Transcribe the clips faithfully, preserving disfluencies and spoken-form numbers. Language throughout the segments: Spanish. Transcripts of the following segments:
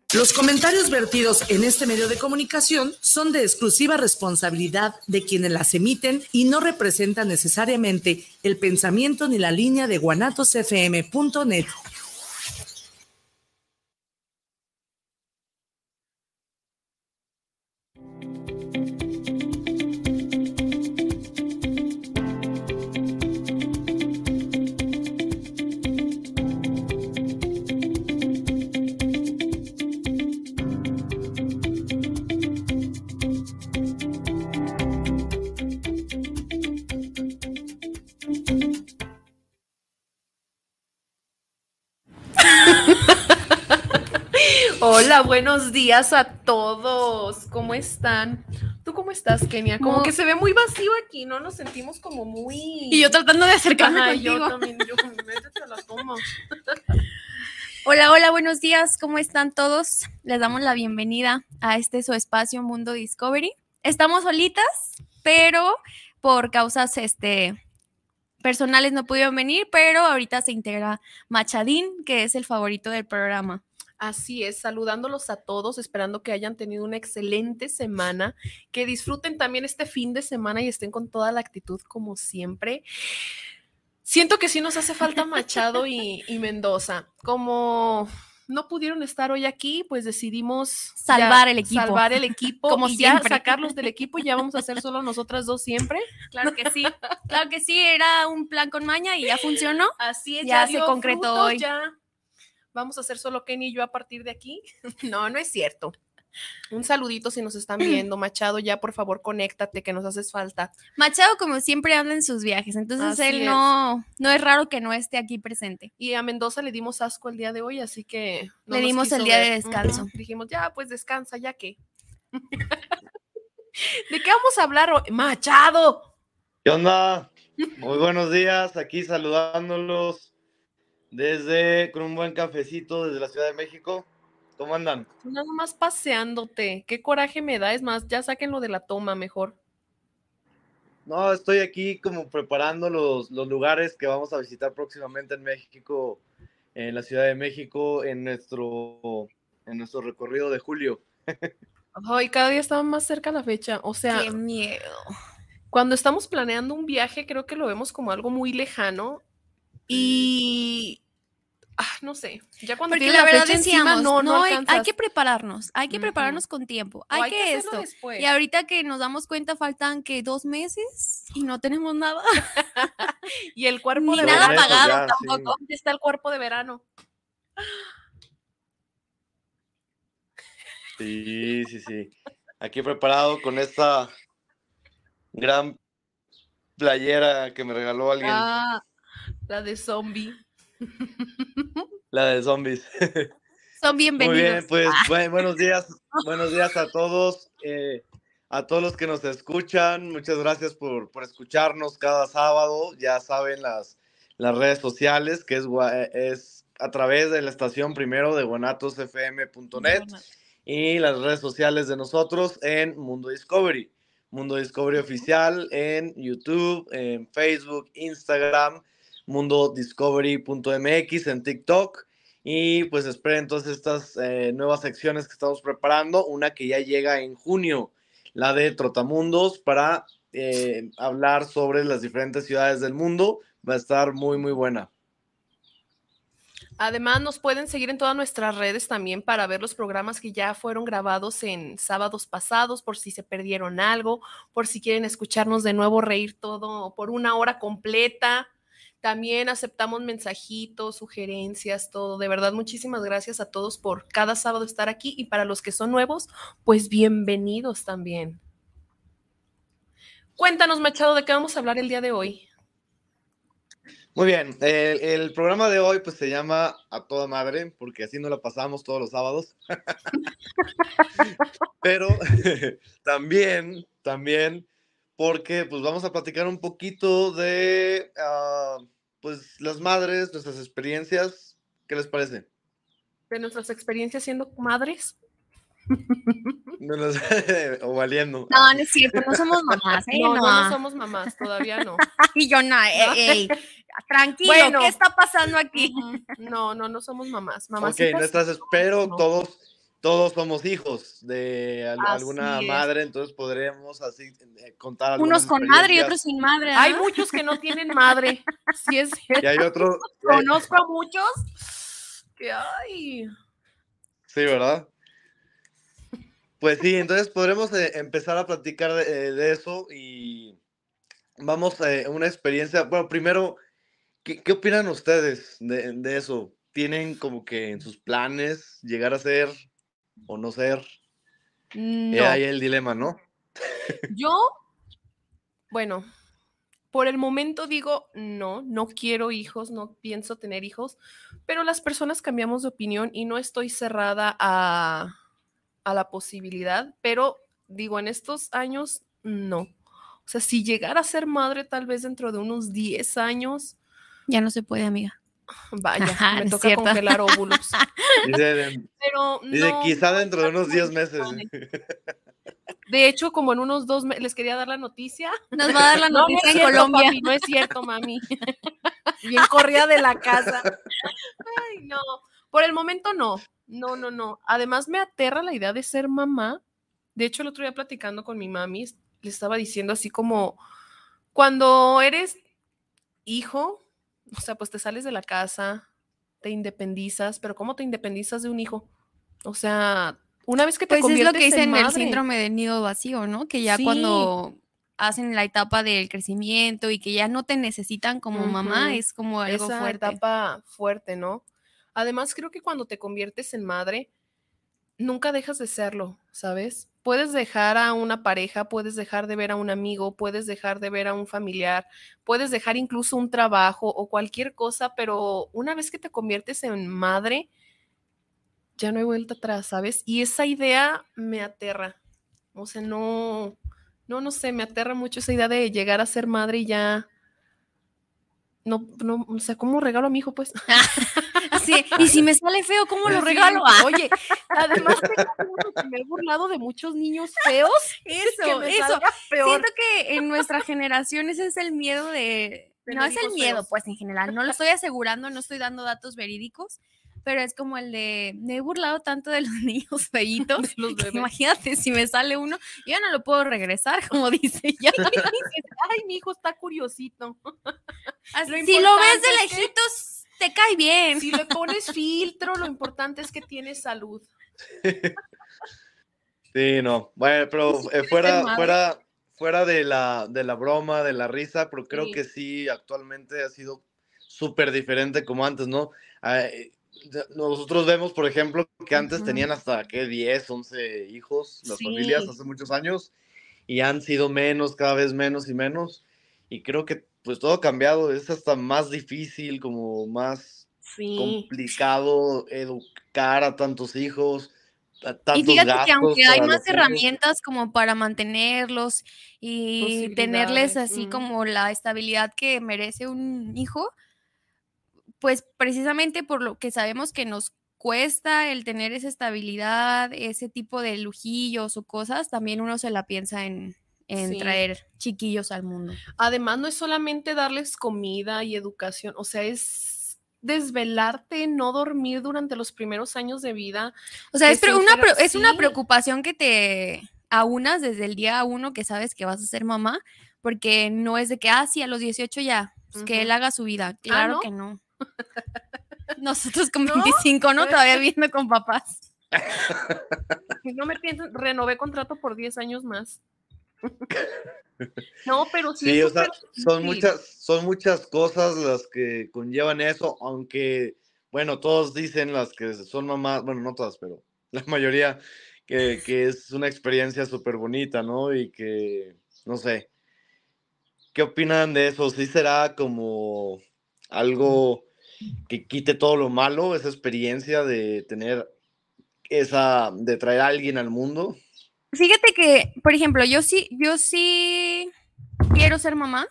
Los comentarios vertidos en este medio de comunicación son de exclusiva responsabilidad de quienes las emiten y no representan necesariamente el pensamiento ni la línea de guanatos f m punto net. Hola, buenos días a todos. ¿Cómo están? ¿Tú cómo estás, Kenia? Como no. Que se ve muy vacío aquí, ¿no? Nos sentimos como muy... Y yo tratando de acercarme Ajá, contigo. yo también, yo métete a la toma. Hola, hola, buenos días. ¿Cómo están todos? Les damos la bienvenida a este su espacio Mundo Discovery. Estamos solitas, pero por causas este, personales no pudieron venir, pero ahorita se integra Machadín, que es el favorito del programa. Así es, saludándolos a todos, esperando que hayan tenido una excelente semana, que disfruten también este fin de semana y estén con toda la actitud como siempre. Siento que sí nos hace falta Machado y, y Mendoza. Como no pudieron estar hoy aquí, pues decidimos salvar el equipo. Salvar el equipo como y siempre. Ya sacarlos del equipo y ya vamos a hacer solo nosotras dos siempre. Claro que sí, claro que sí, era un plan con maña y ya funcionó. Así es, ya, ya se concretó frutos, hoy. Ya. Vamos a hacer solo Kenny y yo a partir de aquí. No, no es cierto. Un saludito si nos están viendo. Machado, ya por favor conéctate, que nos haces falta. Machado como siempre anda en sus viajes, entonces así él es. no, no es raro que no esté aquí presente. Y a Mendoza le dimos asco el día de hoy, así que no le dimos el día ver. de descanso. Uh-huh. Dijimos, ya pues descansa, ya que. ¿De qué vamos a hablar hoy? Machado. ¿Qué onda? Muy buenos días, aquí saludándolos. Desde, con un buen cafecito desde la Ciudad de México. ¿Cómo andan? Nada más paseándote. Qué coraje me da. Es más, ya sáquenlo de la toma mejor. No, estoy aquí como preparando los, los lugares que vamos a visitar próximamente en México, en la Ciudad de México, en nuestro, en nuestro recorrido de julio. Ay, cada día estaba más cerca la fecha. O sea, qué miedo. Cuando estamos planeando un viaje, creo que lo vemos como algo muy lejano. Y ah, no sé, ya cuando porque tiene la, la verdad fecha decíamos, encima, no, no, no hay, hay que prepararnos, hay que uh-huh. prepararnos con tiempo, hay, hay que, que esto. Después. Y ahorita que nos damos cuenta faltan que dos meses y no tenemos nada. Y el cuerpo Ni de nada verano pagado ya, tampoco. Sí. ¿Dónde está el cuerpo de verano? Sí, sí, sí. Aquí preparado con esta gran playera que me regaló alguien. Ah, la de zombie. La de zombies. Son bienvenidos. Muy bien, pues ah. bueno, buenos días, buenos días a todos, eh, a todos los que nos escuchan. Muchas gracias por, por escucharnos cada sábado. Ya saben las, las redes sociales, que es, es a través de la estación primero de guanatos f m punto net y las redes sociales de nosotros en Mundo Discovery. Mundo Discovery Oficial en YouTube, en Facebook, Instagram, mundo discovery punto m x, en TikTok. Y pues esperen todas estas eh, nuevas secciones que estamos preparando. Una que ya llega en junio, la de Trotamundos, para eh, hablar sobre las diferentes ciudades del mundo. Va a estar muy, muy buena. Además, nos pueden seguir en todas nuestras redes también para ver los programas que ya fueron grabados en sábados pasados, por si se perdieron algo, por si quieren escucharnos de nuevo, reír todo por una hora completa. También aceptamos mensajitos, sugerencias, todo. De verdad, muchísimas gracias a todos por cada sábado estar aquí. Y para los que son nuevos, pues bienvenidos también. Cuéntanos, Machado, ¿de qué vamos a hablar el día de hoy? Muy bien, el, el programa de hoy pues se llama A Toda Madre, porque así nos la pasamos todos los sábados. Pero también, también, porque pues vamos a platicar un poquito de uh, pues las madres, nuestras experiencias. ¿Qué les parece? De nuestras experiencias siendo madres. No nos, o valiendo. No, no es cierto, no somos mamás, ¿eh? No, no, no, no somos mamás, todavía no. Y yo no, ey, ey, tranquilo, bueno, ¿qué está pasando aquí? No, no, no somos mamás. Mamás. Ok, nuestras, espero no. todos todos somos hijos de al- Así alguna es. madre, entonces podremos así eh, contar algunas Unos con madre y experiencias. otros sin madre. Hay ¿ah? muchos que no tienen madre. Sí es Y cierto. hay otro, y hay- Conozco a muchos que ay. sí, ¿verdad? Pues sí, entonces podremos eh, empezar a platicar de, eh, de eso y vamos a una experiencia. Bueno, primero, ¿qué, qué opinan ustedes de, de eso? ¿Tienen como que en sus planes llegar a ser o no ser? Eh, No. ahí el dilema, ¿no? Yo, bueno, por el momento digo no, no quiero hijos, no pienso tener hijos, pero las personas cambiamos de opinión y no estoy cerrada a, a la posibilidad, pero digo, en estos años, no. O sea, si llegara a ser madre tal vez dentro de unos diez años, Ya no se puede, amiga. vaya, Ajá, me no es toca cierto. congelar óvulos. Dice, Pero dice no, quizá no dentro de está unos como diez mis meses. planes. De hecho, como en unos dos meses, les quería dar la noticia. Nos va a dar la No, no noticia es en cierto, Colombia. papi, no es cierto, mami. Bien corrida de la casa. Ay, no. Por el momento no. No, no, no. Además me aterra la idea de ser mamá. De hecho, el otro día platicando con mi mami, le estaba diciendo así como, cuando eres hijo, o sea, pues te sales de la casa, te independizas, pero ¿cómo te independizas de un hijo? O sea, una vez que te Pues es lo que conviertes en dicen el madre. síndrome del nido vacío, ¿no? Que ya Sí. cuando hacen la etapa del crecimiento y que ya no te necesitan como mamá, Ujú. es como algo Esa fuerte. etapa fuerte, ¿no? Además, creo que cuando te conviertes en madre, nunca dejas de serlo, ¿sabes? Puedes dejar a una pareja, puedes dejar de ver a un amigo, puedes dejar de ver a un familiar, puedes dejar incluso un trabajo o cualquier cosa, pero una vez que te conviertes en madre, ya no hay vuelta atrás, ¿sabes? Y esa idea me aterra. O sea, no, no, no sé, me aterra mucho esa idea de llegar a ser madre y ya. No, no, o sea, ¿cómo regalo a mi hijo, pues? Así, y si me sale feo, ¿cómo lo Sí, regalo? Ah, oye, además tengo uno que me he burlado de muchos niños feos. que eso, me eso. salga peor. Siento que en nuestra generación ese es el miedo de... No Tener es el hijos miedo, feos. pues en general. No lo estoy asegurando, no estoy dando datos verídicos, pero es como el de... Me he burlado tanto de los niños feitos. De los que bebés. imagínate, si me sale uno, yo ya no lo puedo regresar, como dice ella. Ay, mi hijo está curiosito. Así, Lo si lo ves importante de es que- lejitos, te cae bien. Si le pones filtro, lo importante es que tiene salud. Sí, no. Bueno, pero ¿Tú sí eh, quieres ser fuera, madre? fuera, fuera de la, de la broma, de la risa, pero creo Sí. que sí, actualmente ha sido súper diferente como antes, ¿no? Ah, eh, ya- nosotros vemos, por ejemplo, que antes Ujú. tenían hasta, ¿qué? diez, once hijos, las Sí. familias hace muchos años, y han sido menos, cada vez menos y menos, y creo que pues todo ha cambiado, es hasta más difícil, como más Sí. complicado educar a tantos hijos, a Y tantos fíjate que gastos aunque hay para más los hijos. herramientas como para mantenerlos y tenerles Posibilidades, así mm. como la estabilidad que merece un hijo, pues precisamente por lo que sabemos que nos cuesta el tener esa estabilidad, ese tipo de lujillos o cosas, también uno se la piensa en, en Sí. traer chiquillos al mundo. Además, no es solamente darles comida y educación, o sea, es desvelarte, no dormir durante los primeros años de vida. O sea, que es, se pre- una, enferma- pre- es una sí. preocupación que te aunas desde el día uno que sabes que vas a ser mamá, porque no es de que, ah, sí, a los dieciocho ya, pues que Ujú. él haga su vida. Claro ¿no? que no. Nosotros con ¿No? veinticinco, ¿no? Todavía viviendo con papás. No me piensen, renové contrato por diez años más. No, pero sí, Sí, es o sea, súper son difícil. muchas, son muchas cosas las que conllevan eso, aunque, bueno, todos dicen las que son mamás, bueno, no todas, pero la mayoría, que, que es una experiencia súper bonita, ¿no? Y que, no sé, ¿qué opinan de eso? ¿Sí será como algo que quite todo lo malo, esa experiencia de tener esa, de traer a alguien al mundo? Fíjate que, por ejemplo, yo sí, yo sí quiero ser mamá,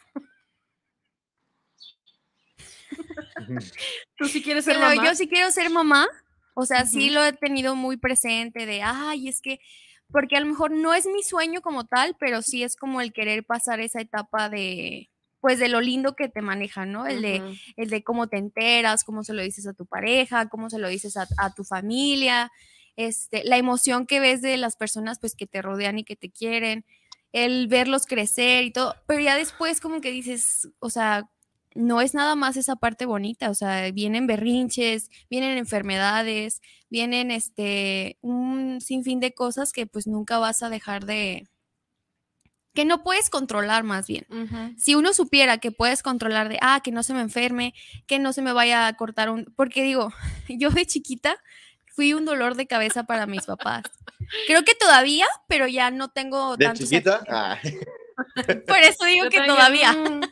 Tú sí quieres ser pero mamá. yo sí quiero ser mamá. O sea, sí Ujú. lo he tenido muy presente de, ay, es que, porque a lo mejor no es mi sueño como tal, pero sí es como el querer pasar esa etapa de, pues de lo lindo que te maneja, ¿no? El de, Ujú. el de cómo te enteras, cómo se lo dices a tu pareja, cómo se lo dices a, a tu familia, este, la emoción que ves de las personas pues que te rodean y que te quieren, el verlos crecer y todo, pero ya después como que dices, o sea, no es nada más esa parte bonita, o sea, vienen berrinches, vienen enfermedades, vienen este, un sinfín de cosas que pues nunca vas a dejar de, que no puedes controlar más bien. Uh-huh. Si uno supiera que puedes controlar de, ah, que no se me enferme, que no se me vaya a cortar un, porque digo, yo de chiquita fui un dolor de cabeza para mis papás. Creo que todavía, pero ya no tengo ¿De tantos chiquita? Ah. Por eso digo yo que también. todavía.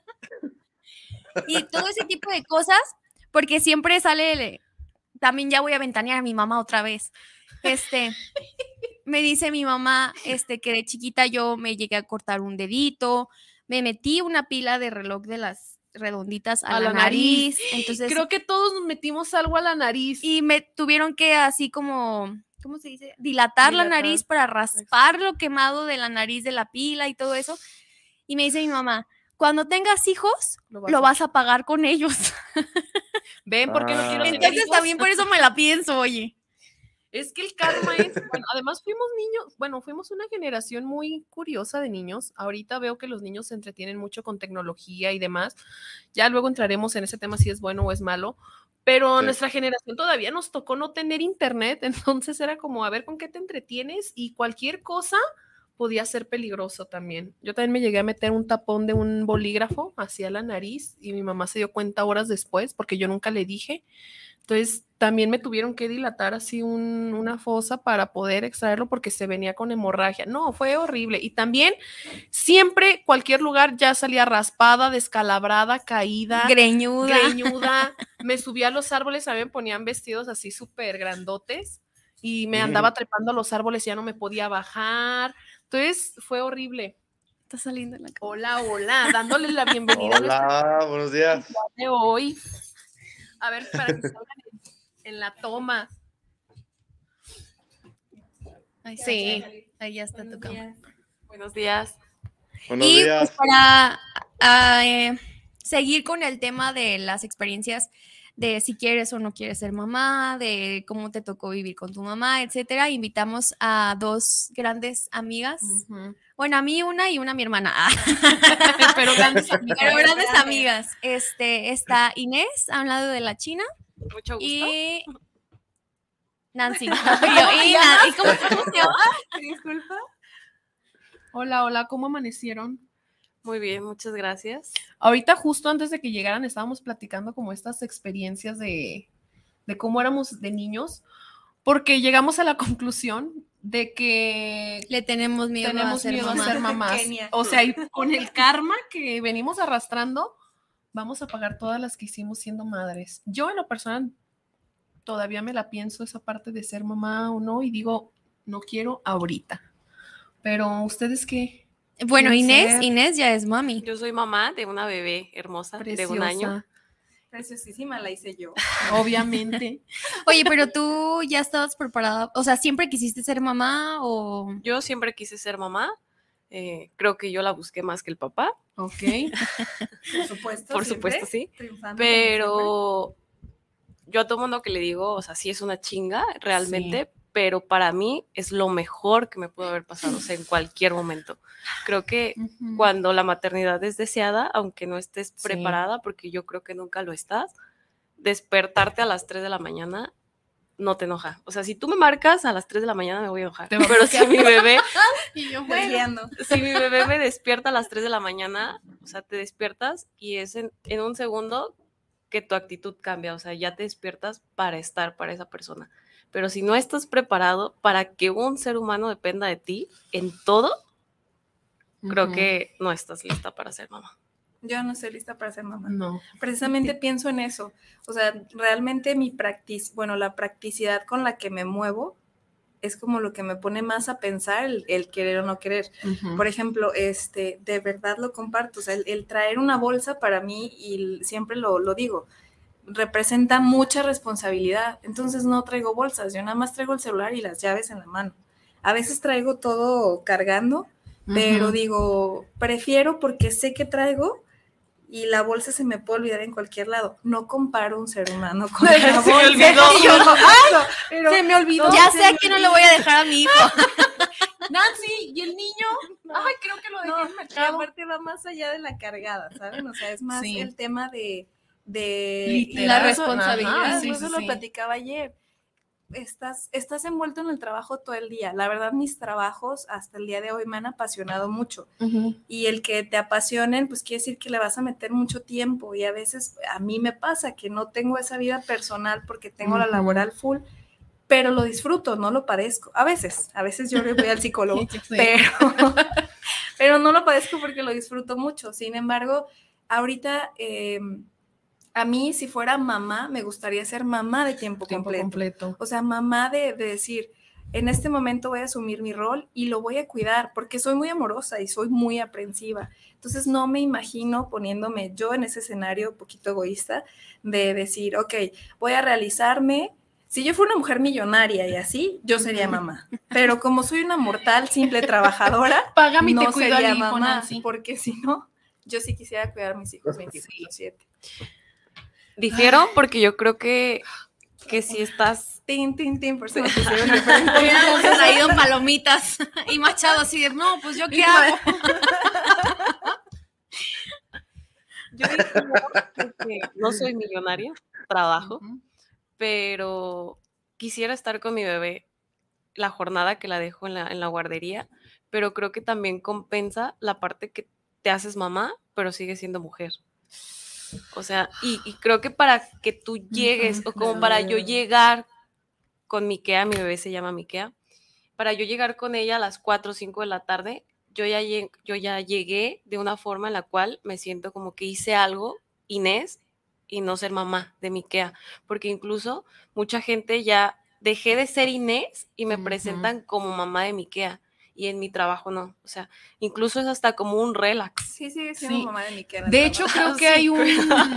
Y todo ese tipo de cosas, porque siempre sale, también ya voy a ventanear a mi mamá otra vez. Este, me dice mi mamá este, que de chiquita yo me llegué a cortar un dedito, me metí una pila de reloj de las redonditas a, a la, la nariz. nariz. Entonces, creo que todos nos metimos algo a la nariz. Y me tuvieron que así como, ¿cómo se dice? Dilatar, Dilatar. la nariz para raspar lo quemado de la nariz de la pila y todo eso. Y me dice mi mamá, cuando tengas hijos, lo vas, lo vas a pagar con ellos. ¿Ven por qué no quiero tener Entonces también por eso me la pienso, oye. Es que el karma es, bueno, además fuimos niños, bueno, fuimos una generación muy curiosa de niños. Ahorita veo que los niños se entretienen mucho con tecnología y demás. Ya luego entraremos en ese tema si es bueno o es malo. Pero sí. Nuestra generación todavía nos tocó no tener internet, entonces era como a ver con qué te entretienes y cualquier cosa podía ser peligroso también. Yo también me llegué a meter un tapón de un bolígrafo hacia la nariz y mi mamá se dio cuenta horas después porque yo nunca le dije. Entonces también me tuvieron que dilatar así un, una fosa para poder extraerlo porque se venía con hemorragia. No, fue horrible. Y también siempre cualquier lugar ya salía raspada, descalabrada, caída, greñuda. greñuda. Me subía a los árboles, a mí me ponían vestidos así súper grandotes y me andaba trepando a los árboles y ya no me podía bajar. Entonces fue horrible. Está saliendo en la cámara. Hola, hola, dándole la bienvenida. Hola, a buenos días. De hoy. A ver, para que salgan en, en la toma. Ahí sí, ahí ya está tu cámara. Buenos días. Buenos y días. Pues para uh, eh, seguir con el tema de las experiencias de si quieres o no quieres ser mamá, de cómo te tocó vivir con tu mamá, etcétera, invitamos a dos grandes amigas. Uh-huh. Bueno, a mí una y una a mi hermana. Pero grandes amigas. Pero grandes amigas. Este, está Inés, a un lado de la China. Mucho gusto. Y Nancy. y, ¿Y cómo, cómo se llama? Disculpa. Hola, hola, ¿cómo amanecieron? Muy bien, muchas gracias. Ahorita justo antes de que llegaran estábamos platicando como estas experiencias de, de cómo éramos de niños, porque llegamos a la conclusión de que le tenemos miedo, tenemos a, ser miedo mamá. a ser mamás. O sea, y con el karma que venimos arrastrando, vamos a pagar todas las que hicimos siendo madres. Yo en lo personal todavía me la pienso esa parte de ser mamá o no y digo, no quiero ahorita. Pero ¿ustedes qué? Bueno, Inés, ser? Inés ya es mami. Yo soy mamá de una bebé hermosa. Preciosa. De un año. Preciosísima, la hice yo. Obviamente. Oye, pero tú ya estabas preparada, o sea, ¿siempre quisiste ser mamá o...? Yo siempre quise ser mamá. Eh, creo que yo la busqué más que el papá. Ok. Por supuesto. Por supuesto, sí. Pero yo a todo mundo que le digo, o sea, sí es una chinga, realmente, sí. Pero para mí es lo mejor que me pudo haber pasado, o sea, en cualquier momento. Creo que uh-huh. Cuando la maternidad es deseada, aunque no estés sí. Preparada, porque yo creo que nunca lo estás, despertarte a las tres de la mañana no te enoja. O sea, si tú me marcas a las tres de la mañana me voy a enojar. Pero si mi bebé y yo bueno, si mi bebé me despierta a las tres de la mañana, o sea, te despiertas y es en, en un segundo que tu actitud cambia, o sea, ya te despiertas para estar para esa persona. Pero si no estás preparado para que un ser humano dependa de ti en todo, uh-huh. Creo que no estás lista para ser mamá. Yo no estoy lista para ser mamá. No. Precisamente pienso en eso. O sea, realmente mi practic- bueno, la practicidad con la que me muevo es como lo que me pone más a pensar el, el querer o no querer. Uh-huh. Por ejemplo, este, de verdad lo comparto. O sea, el, el traer una bolsa para mí, y siempre lo, lo digo, representa mucha responsabilidad. Entonces no traigo bolsas, yo nada más traigo el celular y las llaves en la mano. A veces traigo todo cargando, uh-huh. Pero digo, prefiero porque sé que traigo y la bolsa se me puede olvidar en cualquier lado. No comparo un ser humano con la bolsa. Se me olvidó. Ay, pero, se me olvidó. Ya sé a quién no le voy a dejar a mi hijo. Nancy, ¿y el niño? No. Ay, creo que lo dejé no, en el mercado. Aparte va más allá de la cargada, ¿saben? O sea, es más sí. el tema de, de Literal, la responsabilidad. Ajá, sí, eso sí, lo sí. platicaba ayer. Estás, estás envuelto en el trabajo todo el día. La verdad, mis trabajos hasta el día de hoy me han apasionado mucho. Uh-huh. Y el que te apasionen, pues quiere decir que le vas a meter mucho tiempo. Y a veces a mí me pasa que no tengo esa vida personal porque tengo uh-huh. la laboral full, pero lo disfruto, no lo padezco. A veces, a veces yo le voy al psicólogo, sí. pero, pero no lo padezco porque lo disfruto mucho. Sin embargo, ahorita... Eh, a mí, si fuera mamá, me gustaría ser mamá de tiempo, tiempo completo. completo. O sea, mamá de, de decir, en este momento voy a asumir mi rol y lo voy a cuidar, porque soy muy amorosa y soy muy aprensiva. Entonces, no me imagino poniéndome yo en ese escenario un poquito egoísta de decir, ok, voy a realizarme. Si yo fuera una mujer millonaria y así, yo sería mamá. Pero como soy una mortal, simple, trabajadora, Págame y no te cuido sería al hijo, mamá, Nancy. Porque si no, yo sí quisiera cuidar a mis hijos veinticuatro siete. Difiero porque yo creo que, que si estás... Tin, tin, tin, por supuesto. Hubiéramos traído palomitas y Machado así de, no, pues yo qué hago. Yo digo que no soy millonaria, trabajo, uh-huh. pero quisiera estar con mi bebé la jornada que la dejo en la, en la guardería, pero creo que también compensa la parte que te haces mamá, pero sigues siendo mujer. O sea, y, y creo que para que tú llegues, uh-huh, o como para yo llegar con Miquea, mi bebé se llama Miquea, para yo llegar con ella a las cuatro o cinco de la tarde, yo ya, yo ya llegué de una forma en la cual me siento como que hice algo, Inés, y no ser mamá de Miquea, porque incluso mucha gente ya dejé de ser Inés y me uh-huh. presentan como mamá de Miquea. Y en mi trabajo no, o sea, incluso es hasta como un relax. Sí, sigue siendo sí. mamá de Miquea. De hecho, creo que sí, hay un...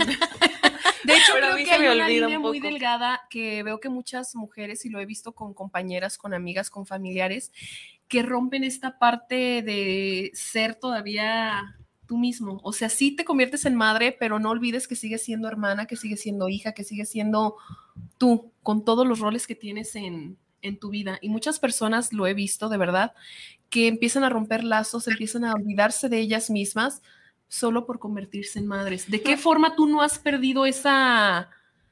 De hecho, creo que hay una línea un muy delgada que veo que muchas mujeres, y lo he visto con compañeras, con amigas, con familiares, que rompen esta parte de ser todavía tú mismo. O sea, sí te conviertes en madre, pero no olvides que sigues siendo hermana, que sigues siendo hija, que sigues siendo tú, con todos los roles que tienes en... en tu vida, y muchas personas lo he visto de verdad, que empiezan a romper lazos, empiezan a olvidarse de ellas mismas solo por convertirse en madres. ¿De qué forma tú no has perdido esa...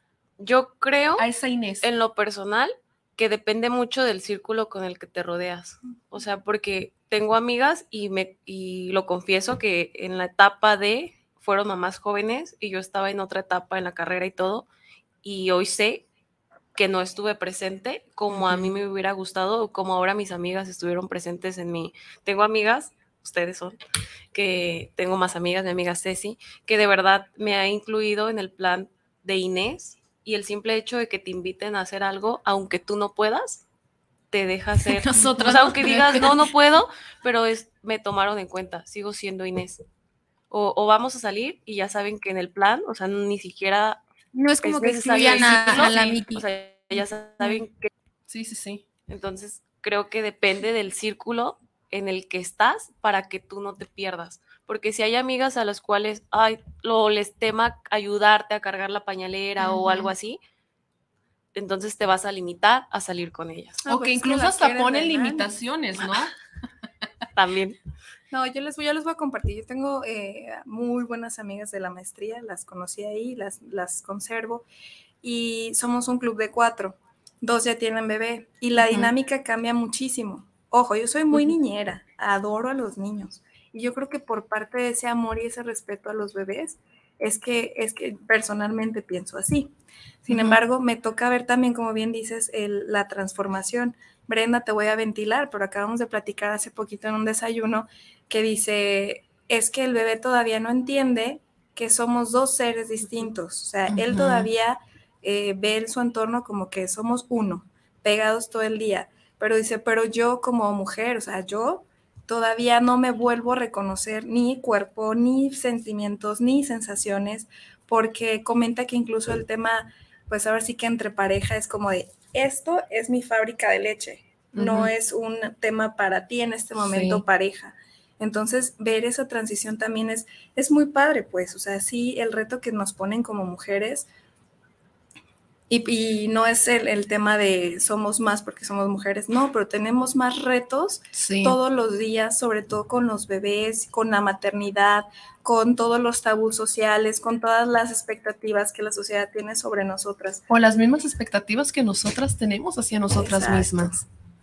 Yo creo, a esa Inés, en lo personal, que depende mucho del círculo con el que te rodeas. O sea, porque tengo amigas y, me, y lo confieso que en la etapa de, fueron mamás jóvenes y yo estaba en otra etapa en la carrera y todo, y hoy sé que no estuve presente como uh-huh. a mí me hubiera gustado, o como ahora mis amigas estuvieron presentes en mí. Tengo amigas, ustedes son, que tengo más amigas, mi amiga Ceci, que de verdad me ha incluido en el plan de Inés, y el simple hecho de que te inviten a hacer algo, aunque tú no puedas, te deja hacer. Nosotros, o sea, aunque digas, no, no puedo, pero es, me tomaron en cuenta, sigo siendo Inés. O, o vamos a salir, y ya saben que en el plan, o sea, ni siquiera... No es como es que excluyan a, a la Miki. O sea, ya saben que... Sí, sí, sí. Entonces, creo que depende del círculo en el que estás para que tú no te pierdas. Porque si hay amigas a las cuales ay, lo, les tema ayudarte a cargar la pañalera uh-huh. o algo así, entonces te vas a limitar a salir con ellas. O okay, que incluso hasta ponen limitaciones, ¿no? También. No, yo les voy, yo les voy a compartir. Yo tengo eh, muy buenas amigas de la maestría, las conocí ahí, las, las conservo, y somos un club de cuatro. Dos ya tienen bebé, y la uh-huh. dinámica cambia muchísimo. Ojo, yo soy muy uh-huh. niñera, adoro a los niños, y yo creo que por parte de ese amor y ese respeto a los bebés, es que, es que personalmente pienso así. Sin uh-huh. embargo, me toca ver también, como bien dices, el, la transformación. Brenda, te voy a ventilar, pero acabamos de platicar hace poquito en un desayuno que dice, es que el bebé todavía no entiende que somos dos seres distintos. O sea, uh-huh. él todavía eh, ve en su entorno como que somos uno, pegados todo el día. Pero dice, pero yo como mujer, o sea, yo todavía no me vuelvo a reconocer ni cuerpo, ni sentimientos, ni sensaciones, porque comenta que incluso el tema, pues ahora sí que entre pareja es como de, esto es mi fábrica de leche, uh-huh. no es un tema para ti en este momento sí. pareja. Entonces, ver esa transición también es, es muy padre, pues, o sea, sí, el reto que nos ponen como mujeres, y, y no es el, el tema de somos más porque somos mujeres, no, pero tenemos más retos sí. todos los días, sobre todo con los bebés, con la maternidad, con todos los tabús sociales, con todas las expectativas que la sociedad tiene sobre nosotras. O las mismas expectativas que nosotras tenemos hacia nosotras Exacto. mismas.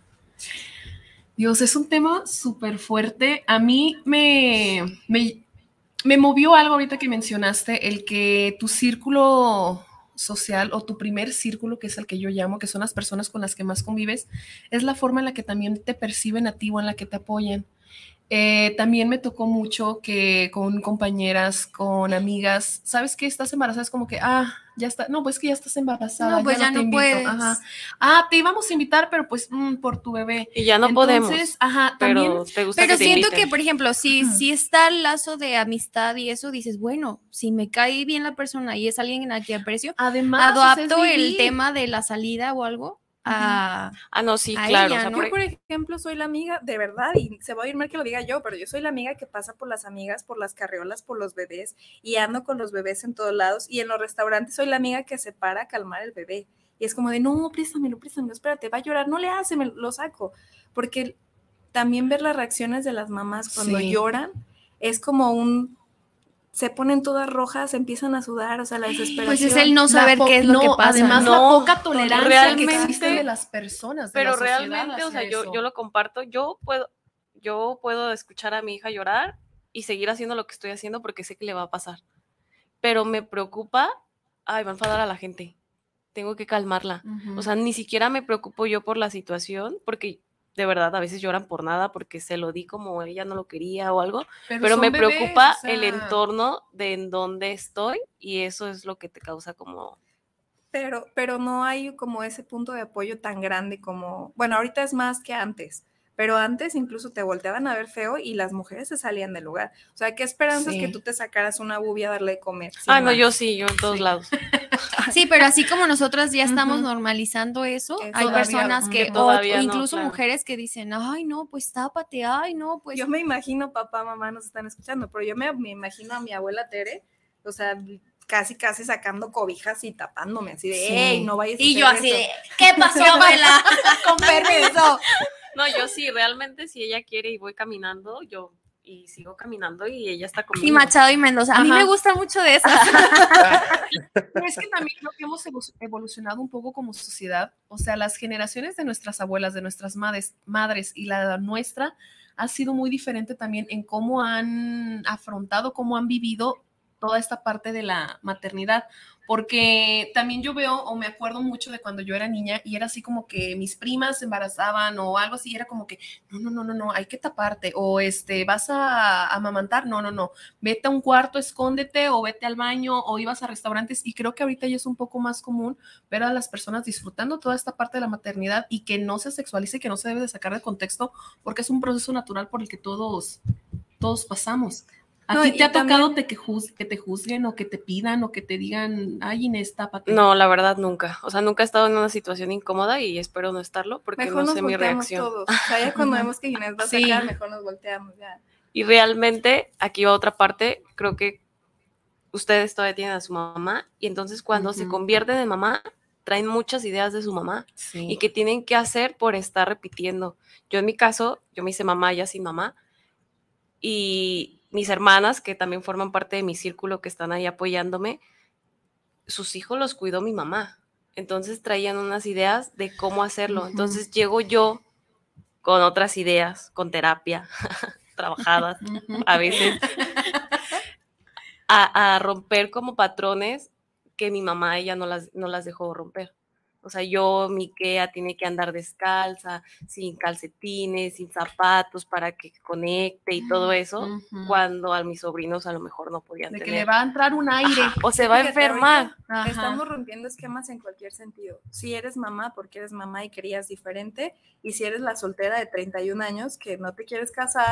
Dios, es un tema súper fuerte. A mí me, me, me movió algo ahorita que mencionaste, el que tu círculo social o tu primer círculo, que es el que yo llamo, que son las personas con las que más convives, es la forma en la que también te perciben a ti o en la que te apoyan. Eh, también me tocó mucho que con compañeras, con amigas, ¿sabes qué? Estás embarazada, es como que, ah, ya está, no, pues que ya estás embarazada, no, pues ya, ya no, no te puedes. Ajá. Ah, te íbamos a invitar, pero pues mm, por tu bebé. Y ya no Entonces, podemos. Ajá, pero también. Te gusta pero que te siento inviten. que, por ejemplo, si, uh-huh. si está el lazo de amistad y eso, dices, bueno, si me cae bien la persona y es alguien a quien aprecio, además adapto el tema de la salida o algo. A, ah, no, sí, a claro. Ella, o sea, ¿no? Yo, por ejemplo, soy la amiga, de verdad, y se va a oír mal que lo diga yo, pero yo soy la amiga que pasa por las amigas, por las carriolas, por los bebés, y ando con los bebés en todos lados, y en los restaurantes soy la amiga que se para a calmar el bebé, y es como de, no, préstamelo, préstamelo, espérate, va a llorar, no le hace, me lo saco, porque también ver las reacciones de las mamás cuando sí. lloran, es como un... se ponen todas rojas, empiezan a sudar, o sea, la desesperación. Pues es el no saber qué es no, lo que pasa. Además, ¿no? la poca tolerancia realmente, que existe de las personas, de pero la sociedad realmente, o sea, eso. yo, yo lo comparto, yo puedo, yo puedo escuchar a mi hija llorar y seguir haciendo lo que estoy haciendo porque sé que le va a pasar, pero me preocupa, ay, va a enfadar a la gente, tengo que calmarla, uh-huh. o sea, ni siquiera me preocupo yo por la situación, porque de verdad, a veces lloran por nada porque se lo di como ella no lo quería o algo, pero, pero me bebés, preocupa o sea... el entorno de en donde estoy y eso es lo que te causa como... Pero, pero no hay como ese punto de apoyo tan grande como... Bueno, ahorita es más que antes, pero antes incluso te volteaban a ver feo y las mujeres se salían del lugar. O sea, ¿qué esperanzas sí. que tú te sacaras una bubia a darle de comer? Ah, no, más. yo sí, yo en todos sí. lados. Sí, pero así como nosotras ya estamos uh-huh. normalizando eso, eso hay personas que, que o, o incluso no, claro. mujeres que dicen, ay, no, pues tápate, ay, no, pues... Yo me imagino, papá, mamá nos están escuchando, pero yo me, me imagino a mi abuela Tere, o sea, casi, casi sacando cobijas y tapándome, así de, hey, sí. no vayas a Y hacer yo así eso. de, ¿qué pasó, abuela? Con permiso. No, yo sí, realmente si ella quiere y voy caminando, yo... y sigo caminando y ella está conmigo. Y Machado y Mendoza. A Ajá. mí me gusta mucho de eso. Pero es que también creo que hemos evolucionado un poco como sociedad. O sea, las generaciones de nuestras abuelas, de nuestras madres, madres y la nuestra ha sido muy diferente también en cómo han afrontado, cómo han vivido toda esta parte de la maternidad. Porque también yo veo o me acuerdo mucho de cuando yo era niña y era así como que mis primas se embarazaban o algo así, era como que no, no, no, no, no, hay que taparte o este, vas a, a amamantar, no, no, no, vete a un cuarto, escóndete o vete al baño o ibas a restaurantes y creo que ahorita ya es un poco más común ver a las personas disfrutando toda esta parte de la maternidad y que no se sexualice, que no se debe de sacar de contexto porque es un proceso natural por el que todos, todos pasamos. ¿A no, ti te ha también... tocado te que, juz, que te juzguen o que te pidan o que te digan, ay, Inés, tápate? No, la verdad nunca. O sea, nunca he estado en una situación incómoda y espero no estarlo porque mejor no sé mi reacción. Todos. O sea, ya cuando vemos que Inés va a sacar, sí. mejor nos volteamos ya. Y realmente, aquí va otra parte, creo que ustedes todavía tienen a su mamá y entonces cuando uh-huh. se convierten en mamá, traen muchas ideas de su mamá sí. y que tienen que hacer por estar repitiendo. Yo en mi caso, yo me hice mamá ya sin mamá y... mis hermanas, que también forman parte de mi círculo, que están ahí apoyándome, sus hijos los cuidó mi mamá. Entonces traían unas ideas de cómo hacerlo. Uh-huh. Entonces llego yo con otras ideas, con terapia, trabajadas uh-huh. a veces, a, a romper como patrones que mi mamá ella no las, no las dejó romper. O sea, yo, Miquea, tiene que andar descalza, sin calcetines, sin zapatos para que conecte y todo eso, uh-huh. cuando a mis sobrinos a lo mejor no podían de tener. que le va a entrar un aire. Ajá, o se va a enfermar. Ajá. Estamos rompiendo esquemas en cualquier sentido. Si eres mamá, porque eres mamá y querías diferente, y si eres la soltera de treinta y un años que no te quieres casar,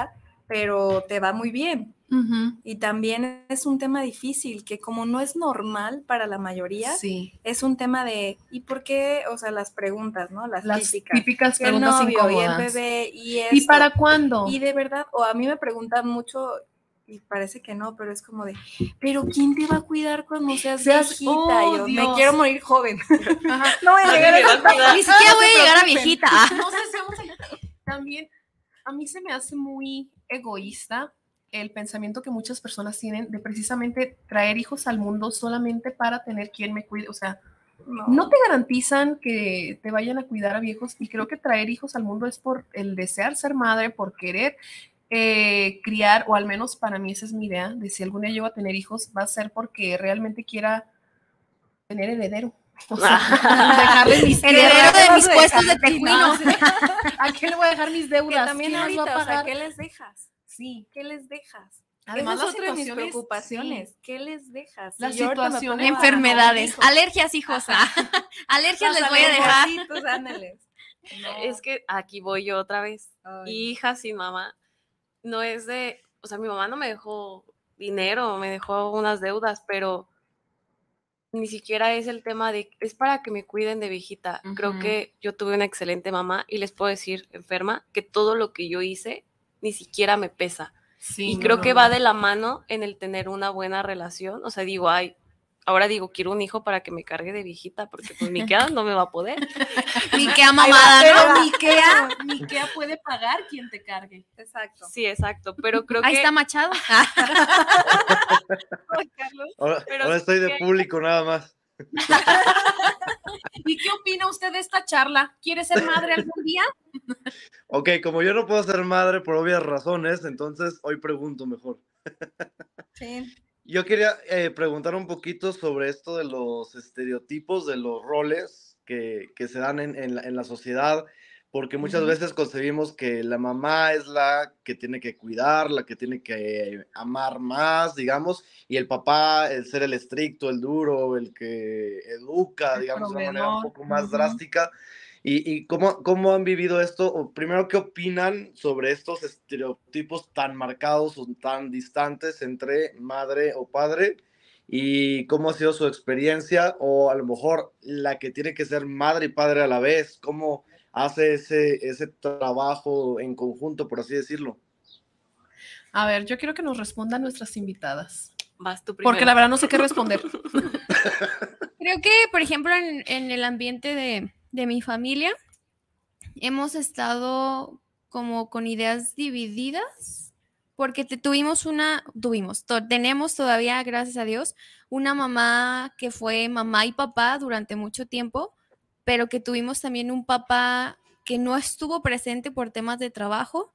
pero te va muy bien. Uh-huh. Y también es un tema difícil, que como no es normal para la mayoría, sí. es un tema de, ¿y por qué? O sea, las preguntas, ¿no? Las, las típicas. típicas el preguntas novio, incómodas. Y el bebé, y esto. ¿Y para cuándo? Y de verdad, o a mí me preguntan mucho, y parece que no, pero es como de, ¿pero quién te va a cuidar cuando seas, seas viejita? Oh, yo Dios. me quiero morir joven. Ajá. No voy a llegar a esa Ni siquiera voy a llegar a viejita. No sé, seamos... También, a mí se me hace muy egoísta el pensamiento que muchas personas tienen de precisamente traer hijos al mundo solamente para tener quien me cuide. O sea, no. no te garantizan que te vayan a cuidar a viejos, y creo que traer hijos al mundo es por el desear ser madre, por querer eh, criar, o al menos para mí esa es mi idea, de si algún día llego a tener hijos, va a ser porque realmente quiera tener heredero. O sea, dejarle mis heredero de mis puestos de tejuino. ¿A qué le voy a dejar mis deudas? Que también ahorita, va a pagar? O sea, ¿qué les dejas? Sí. ¿Qué les dejas? Además, esa es las otra de mis situaciones, preocupaciones. Sí. ¿Qué les dejas? Las si situaciones, enfermedades, alergias, hijos. Alergias les voy a dejar. No. Es que aquí voy yo otra vez. Ay. Hija sin mamá. No es de, o sea, mi mamá no me dejó dinero, me dejó unas deudas, pero ni siquiera es el tema de, es para que me cuiden de viejita. Uh-huh. Creo que yo tuve una excelente mamá y les puedo decir, enferma, que todo lo que yo hice ni siquiera me pesa. Sí, y creo no, que no. va de la mano en el tener una buena relación. O sea, digo, ay, ahora digo, quiero un hijo para que me cargue de viejita, porque pues Miquea no me va a poder. Miquea mamada, ¿no? Miquea, Miquea puede pagar quien te cargue. Exacto. Sí, exacto, pero creo Ahí que... está Machado. Ay, Carlos. Ahora, ahora estoy de público nada más. ¿Y qué opina usted de esta charla? ¿Quiere ser madre algún día? Ok, como yo no puedo ser madre por obvias razones, entonces hoy pregunto mejor. Sí. Yo quería eh, preguntar un poquito sobre esto de los estereotipos, de los roles que, que se dan en, en, la, en la sociedad, porque muchas uh-huh. veces concebimos que la mamá es la que tiene que cuidar, la que tiene que amar más, digamos, y el papá, el ser el estricto, el duro, el que educa, el digamos, de una manera un poco más uh-huh. drástica. ¿Y, y cómo, cómo han vivido esto? O primero, ¿qué opinan sobre estos estereotipos tan marcados o tan distantes entre madre o padre? ¿Y cómo ha sido su experiencia? O a lo mejor la que tiene que ser madre y padre a la vez, ¿cómo hace ese, ese trabajo en conjunto, por así decirlo? A ver, yo quiero que nos respondan nuestras invitadas. Vas tú primero. Porque la verdad no sé qué responder. Creo que, por ejemplo, en, en el ambiente de... de mi familia, hemos estado como con ideas divididas, porque te, tuvimos una, tuvimos, to, tenemos todavía, gracias a Dios, una mamá que fue mamá y papá durante mucho tiempo, pero que tuvimos también un papá que no estuvo presente por temas de trabajo,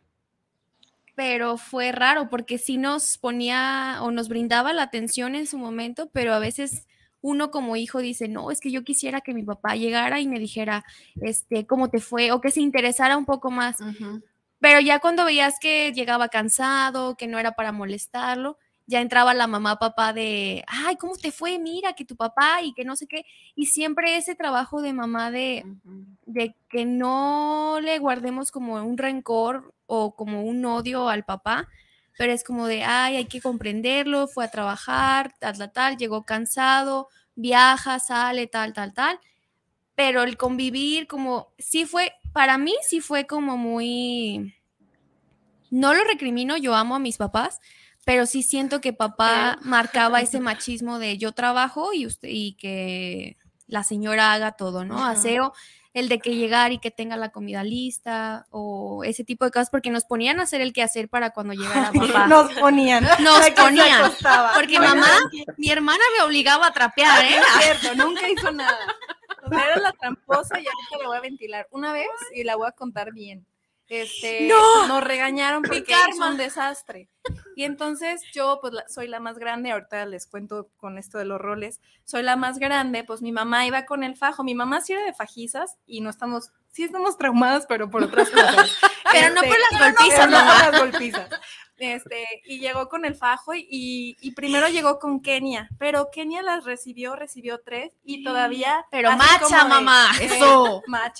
pero fue raro, porque sí nos ponía o nos brindaba la atención en su momento, pero a veces... uno como hijo dice, no, es que yo quisiera que mi papá llegara y me dijera, este, cómo te fue, o que se interesara un poco más. Uh-huh. Pero ya cuando veías que llegaba cansado, que no era para molestarlo, ya entraba la mamá, papá de, ay, ¿cómo te fue? Mira, que tu papá y que no sé qué. Y siempre ese trabajo de mamá de, uh-huh. de que no le guardemos como un rencor o como un odio al papá, pero es como de, ay, hay que comprenderlo, fue a trabajar, tal, tal, tal, llegó cansado, viaja, sale, tal, tal, tal, pero el convivir como, sí fue, para mí sí fue como muy, no lo recrimino, yo amo a mis papás, pero sí siento que papá marcaba ese machismo de yo trabajo y, usted, y que la señora haga todo, ¿no? Uh-huh. Aseo, el de que llegar y que tenga la comida lista o ese tipo de cosas, porque nos ponían a hacer el quehacer para cuando llegara papá. Nos ponían. Nos ponían. Porque no, mamá, no, mi hermana me obligaba a trapear, ¿eh? No es cierto, nunca hizo nada. O sea, era la tramposa y ahorita la voy a ventilar. Una vez, y la voy a contar bien. Este, no, nos regañaron porque es un desastre. Y entonces yo, pues, la, soy la más grande, ahorita les cuento con esto de los roles, soy la más grande, pues mi mamá iba con el fajo, mi mamá sí era de fajizas y no estamos, sí estamos traumadas, pero por otras cosas. Pero este, no por las golpizas, no, no, no por las golpizas. Este, y llegó con el fajo y, y, y primero llegó con Kenia, pero Kenia las recibió, recibió tres y todavía... Pero macha, de, mamá, eh, eso. Macha.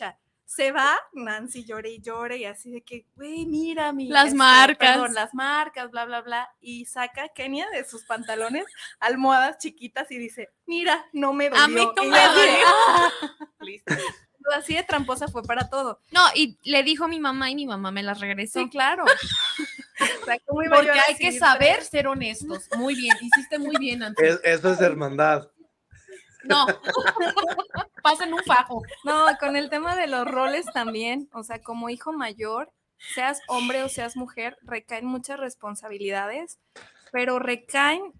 Se va, Nancy llore y llore y así de que, güey, mira mi... Las este, marcas. Perdón, las marcas, bla, bla, bla. Y saca Kenia de sus pantalones almohadas chiquitas y dice, mira, no me dolió. A mí no Y me yo así de, dolió. "Ah". Listo. Así de tramposa fue para todo. No, y le dijo a mi mamá y mi mamá me las regresó. Sí, claro. O sea, ¿cómo iba yo Porque a hay que decidir saber tres? ser honestos. Muy bien, hiciste muy bien, Nancy. Es- eso es hermandad. No, pasen un fajo. No, con el tema de los roles también, o sea, como hijo mayor, seas hombre o seas mujer, recaen muchas responsabilidades, pero recaen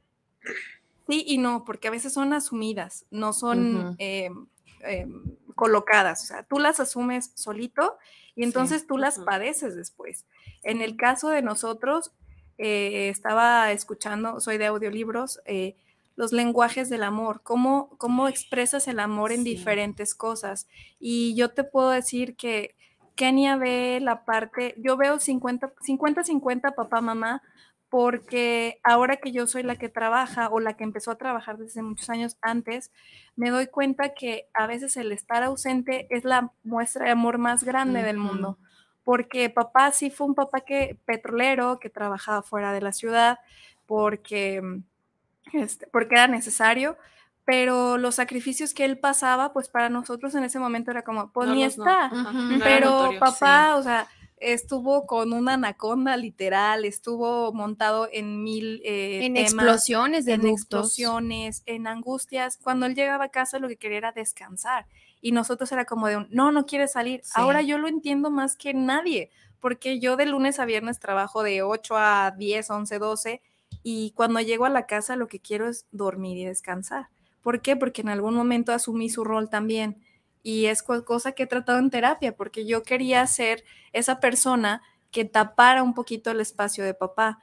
sí y no, porque a veces son asumidas, no son Ujú. eh, eh, colocadas, o sea, tú las asumes solito y entonces Sí. tú las Ujú. padeces después. En el caso de nosotros, eh, estaba escuchando, soy de audiolibros, eh, los lenguajes del amor, cómo, cómo expresas el amor en Sí. diferentes cosas. Y yo te puedo decir que Kenia ve la parte, yo veo cincuenta cincuenta papá, mamá, porque ahora que yo soy la que trabaja o la que empezó a trabajar desde muchos años antes, me doy cuenta que a veces el estar ausente es la muestra de amor más grande del Ujú. mundo, porque papá sí fue un papá que petrolero, que trabajaba fuera de la ciudad, porque, este, porque era necesario, pero los sacrificios que él pasaba, pues para nosotros en ese momento era como, pues No ni los- no, está, ajá, Ujú. no era pero notorio. papá, o sea, estuvo con una anaconda literal, estuvo montado en mil eh, En temas, explosiones de en ductos. explosiones, en angustias. Cuando él llegaba a casa lo que quería era descansar y nosotros era como de un, no, no quiere salir. Sí. Ahora yo lo entiendo más que nadie, porque yo de lunes a viernes trabajo de ocho a diez, once, doce y cuando llego a la casa lo que quiero es dormir y descansar. ¿Por qué? Porque en algún momento asumí su rol también. Y es cosa que he tratado en terapia, porque yo quería ser esa persona que tapara un poquito el espacio de papá,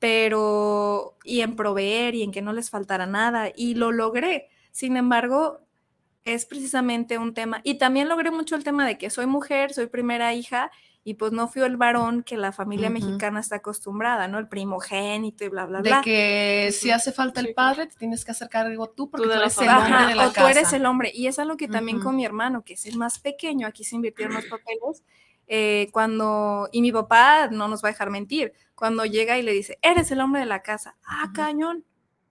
pero y en proveer y en que no les faltara nada, y lo logré. Sin embargo, es precisamente un tema, y también logré mucho el tema de que soy mujer, soy primera hija, y pues no fui el varón que la familia Ujú. mexicana está acostumbrada, ¿no? El primogénito y bla, bla, De bla. que Ujú. si hace falta Sí. el padre, te tienes que hacer cargo tú porque Tú tú, de la eres el familia. hombre Ajá, de la o casa. tú eres el hombre. Y es algo que también Ujú. con mi hermano, que es el más pequeño, aquí se invirtieron los papeles, eh, cuando, y mi papá no nos va a dejar mentir, cuando llega y le dice, eres el hombre de la casa, ah, Ujú. cañón.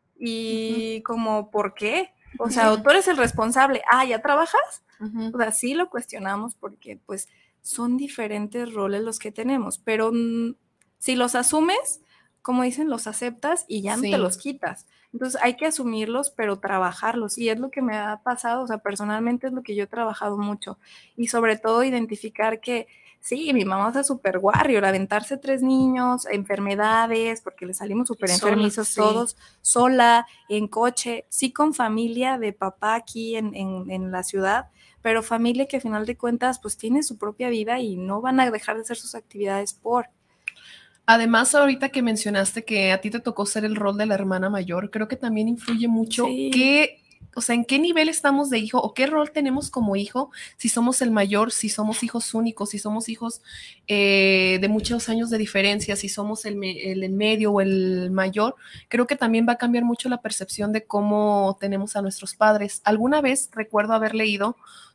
Y como, ¿por qué? O sea, Sí. o tú eres el responsable, ah, ¿ya trabajas? Ujú. O sea, sí lo cuestionamos porque pues son diferentes roles los que tenemos, pero mm, si los asumes, como dicen, los aceptas y ya no Sí. te los quitas. Entonces hay que asumirlos, pero trabajarlos. Y es lo que me ha pasado, o sea, personalmente es lo que yo he trabajado mucho. Y sobre todo identificar que sí, mi mamá es súper warrior, aventarse tres niños, enfermedades, porque le salimos súper Sola, enfermizos sí. todos, sola, en coche, sí con familia de papá aquí en, en, en la ciudad, pero familia que a final de cuentas pues tiene su propia vida y no van a dejar de hacer sus actividades por. Además, ahorita que mencionaste que a ti te tocó ser el rol de la hermana mayor, creo que también influye mucho Sí. qué, o sea, en qué nivel estamos de hijo o qué rol tenemos como hijo, si somos el mayor, si somos hijos únicos, si somos hijos eh, de muchos años de diferencia, si somos el, me, el en medio o el mayor, creo que también va a cambiar mucho la percepción de cómo tenemos a nuestros padres. Alguna vez recuerdo haber leído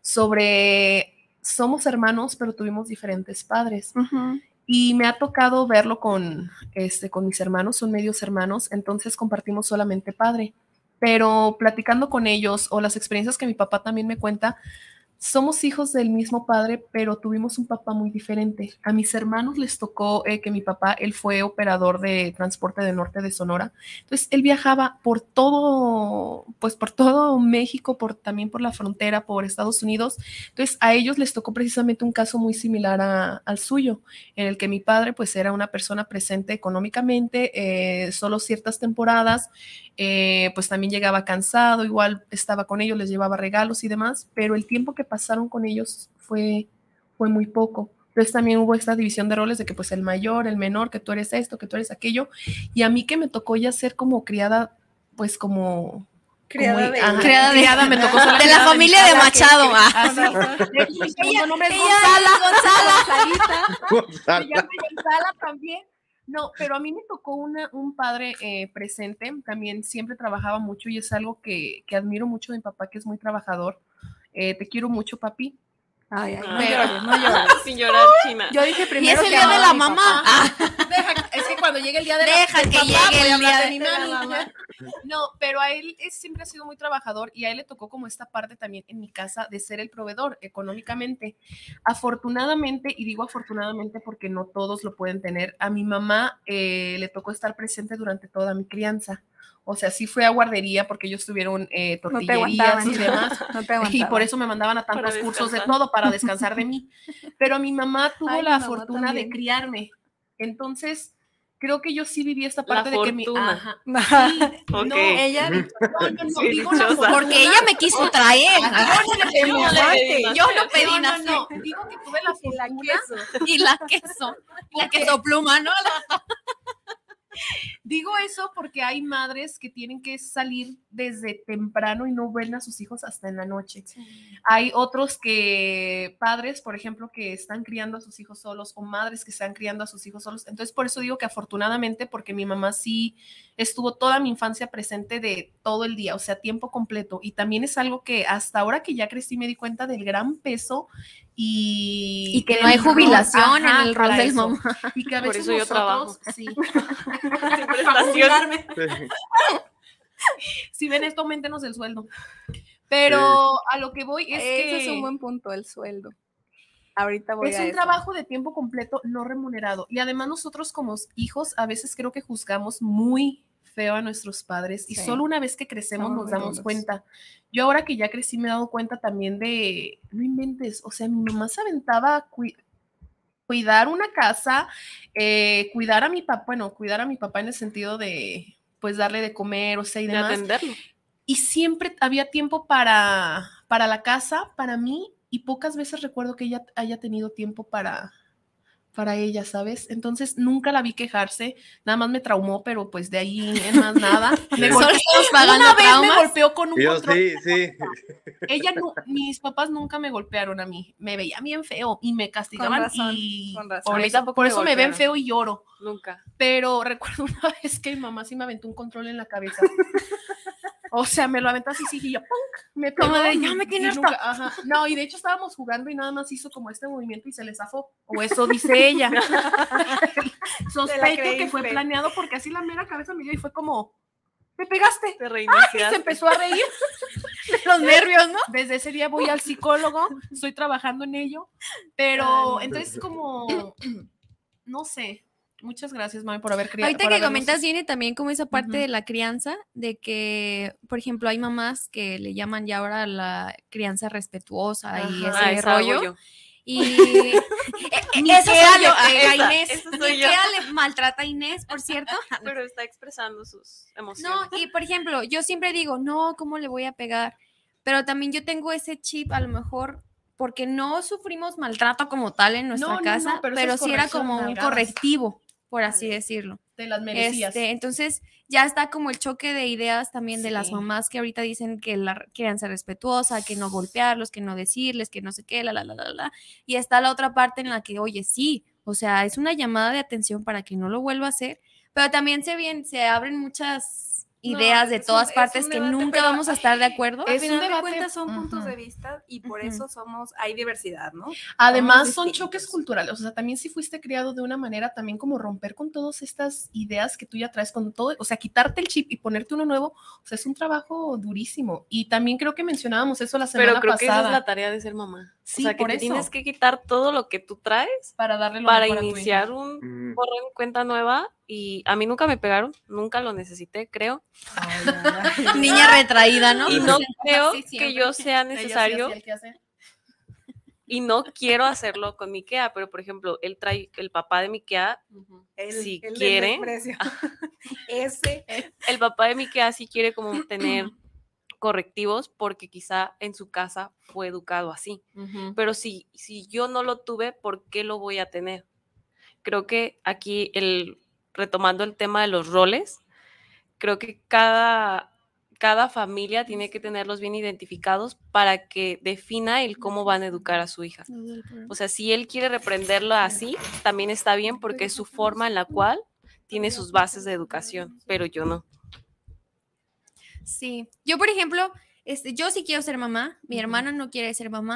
sobre somos hermanos, pero tuvimos diferentes padres. Uh-huh. Y me ha tocado verlo con, este, con mis hermanos, son medios hermanos, entonces compartimos solamente padre. Pero platicando con ellos o las experiencias que mi papá también me cuenta, somos hijos del mismo padre, pero tuvimos un papá muy diferente. A mis hermanos les tocó eh, que mi papá, él fue operador de transporte del norte de Sonora. Entonces, él viajaba por todo, pues por todo México, por, también por la frontera, por Estados Unidos. Entonces, a ellos les tocó precisamente un caso muy similar a, al suyo, en el que mi padre, pues, era una persona presente económicamente, eh, solo ciertas temporadas, eh, pues también llegaba cansado, igual estaba con ellos, les llevaba regalos y demás, pero el tiempo que pasaron con ellos fue, fue muy poco. Entonces también hubo esta división de roles de que pues el mayor, el menor, que tú eres esto, que tú eres aquello, y a mí que me tocó ya ser como criada, pues como... Criada como, de- ajá, Criada de- criada, me tocó ser De la criada familia de mi padre. Machado. ah. Así, de hecho, mi segundo nombre es ella Gonzala. Gonzalita. Gonzalo. Se llama Gonzala también. No, pero a mí me tocó una, un padre eh, presente, también siempre trabajaba mucho y es algo que, que admiro mucho de mi papá, que es muy trabajador. Eh, te quiero mucho, papi. Ay, ay, no Ay, llores, no llores. Sin llorar, China. Yo dije Y primero es el que día de amaba la a mi mamá. papá. Deja, es que cuando llegue el día de Deja la del que papá, llegue voy el a hablar día de de mi la mami. mamá. No, pero a él es, siempre ha sido muy trabajador y a él le tocó como esta parte también en mi casa de ser el proveedor económicamente. Afortunadamente, y digo afortunadamente porque no todos lo pueden tener, a mi mamá eh, le tocó estar presente durante toda mi crianza. O sea, sí fue a guardería porque ellos tuvieron eh, No te tortillerías aguantaban. y demás. No te Y aguantaban. por eso me mandaban a tantos Para cursos de descansar. todo para descansar de mí. Pero mi mamá tuvo Ay, la mi mamá fortuna también. de criarme. Entonces, creo que yo sí viví esta La parte de que mi... fortuna. Ajá, No. sí, Ok. no, Ella no, no, no, Sí, digo la dichosa. fortuna. Porque ella me quiso traer. Yo no le pedí Yo no le nacer. pedí nacer. Yo no pedí No, no, nacer. no. Digo que tuve la y la fortuna. queso. Y la queso. Y la queso pluma, ¿no? Digo eso porque hay madres que tienen que salir desde temprano y no ven a sus hijos hasta en la noche. Hay otros que, padres, por ejemplo, que están criando a sus hijos solos o madres que están criando a sus hijos solos. Entonces, por eso digo que afortunadamente, porque mi mamá sí estuvo toda mi infancia presente de todo el día, o sea, tiempo completo. Y también es algo que hasta ahora que ya crecí me di cuenta del gran peso y... Y que del no hay rol, jubilación ajá, en el rol para del eso. mamá. Y que a Por veces eso yo nosotros, trabajo. sí. Sin Para prestación. jubilarme. Si ven esto, auméntenos el sueldo. Pero a lo que voy es Ese que es un buen punto, el sueldo. Ahorita voy es a un eso. trabajo de tiempo completo no remunerado. Y además nosotros como hijos a veces creo que juzgamos muy feo a nuestros padres y Sí. solo una vez que crecemos Somos nos muy damos duros. cuenta. Yo ahora que ya crecí me he dado cuenta también de, no inventes, o sea, mi mamá se aventaba a cui- cuidar una casa, eh, cuidar a mi papá, bueno, cuidar a mi papá en el sentido de, pues, darle de comer, o sea, y De demás. atenderlo. Y siempre había tiempo para, para la casa, para mí, y pocas veces recuerdo que ella haya tenido tiempo para, para ella, ¿sabes? Entonces nunca la vi quejarse, nada más me traumó, pero pues de ahí en más nada. Me Solo golpeó, estamos pagando una vez me traumas. golpeó con un Yo control. sí, sí. Ella no, mis papás nunca me golpearon a mí, me veían bien feo y me castigaban Con razón, y con razón. por A mí eso, tampoco por me eso me ven golpearon. feo y lloro. Nunca. Pero recuerdo una vez que mi mamá sí me aventó un control en la cabeza. O sea, me lo aventó así, sí, y yo, ¡pum! Me pegó. Como de, "Ya me y tienes nunca- ajá. No, y de hecho estábamos jugando y nada más hizo como este movimiento y se le zafó. O eso dice ella. Sospecho que fue creíste. planeado porque así la mera cabeza me dio y fue como, ¿me pegaste? Te Y reiniciaste. se empezó a reír. Los nervios, ¿no? Desde ese día voy al psicólogo, estoy trabajando en ello, pero Ay, no. entonces como, no sé, muchas gracias, mami, por haber criado. Ahorita por que habernos- comentas viene también como esa parte Ujú. de la crianza, de que, por ejemplo, hay mamás que le llaman ya ahora la crianza respetuosa y Ajá. ese esa hago rollo. yo. Y eh, eh, Ni eso Ikea soy le yo, pega a esa- Inés. esa soy Ni yo. Ikea le maltrata a Inés, por cierto. Pero está expresando sus emociones. No, y por ejemplo, yo siempre digo, no, ¿cómo le voy a pegar? Pero también yo tengo ese chip, a lo mejor, porque no sufrimos maltrato como tal en nuestra No, no, casa, no, pero pero, esas sí era correcciones como un nalgadas. correctivo, por así decirlo. Te las merecías. Este, entonces ya está como el choque de ideas también de las Sí. mamás que ahorita dicen que la crianza respetuosa, que no golpearlos, que no decirles, que no sé qué, la, la, la, la, la. Y está la otra parte en la que, oye, sí, o sea, es una llamada de atención para que no lo vuelva a hacer, pero también se, bien, se abren muchas No, ideas de es un- todas es partes un que debate, nunca pero vamos a estar de acuerdo. Al Es un final de debate. cuentas son puntos Ujú. de vista y por Ujú. eso somos, hay diversidad, ¿no? Además, Somos son distintos. choques culturales. O sea, también si fuiste criado de una manera, también como romper con todas estas ideas que tú ya traes con todo, o sea, quitarte el chip y ponerte uno nuevo, o sea, es un trabajo durísimo. Y también creo que mencionábamos eso la semana Pero creo que esa pasada. es la tarea de ser mamá. Sí, o sea, que por te eso. tienes que quitar todo lo que tú traes Para darle lo para mejor a tu iniciar hijo. un Mm. borrón en cuenta nueva. Y a mí nunca me pegaron, nunca lo necesité, creo. Ay, ay, ay. Niña retraída, ¿no? Y no creo Sí, que siempre. yo sea Ella sí necesario hacía el quehacer. y no quiero hacerlo con Mikea, pero por ejemplo, él trae, el papá de Mikea, El- si el del quiere, desprecio. Ese. el papá de Mikea sí quiere como tener correctivos porque quizá en su casa fue educado así. Ujú. Pero si, si yo no lo tuve, ¿por qué lo voy a tener? Creo que aquí, el, retomando el tema de los roles, creo que cada, cada familia tiene que tenerlos bien identificados para que defina el cómo van a educar a su hija. O sea, si él quiere reprenderlo así, también está bien porque es su forma en la cual tiene sus bases de educación, pero yo no. Sí, yo por ejemplo, este, yo sí quiero ser mamá, mi Ujú. hermana no quiere ser mamá,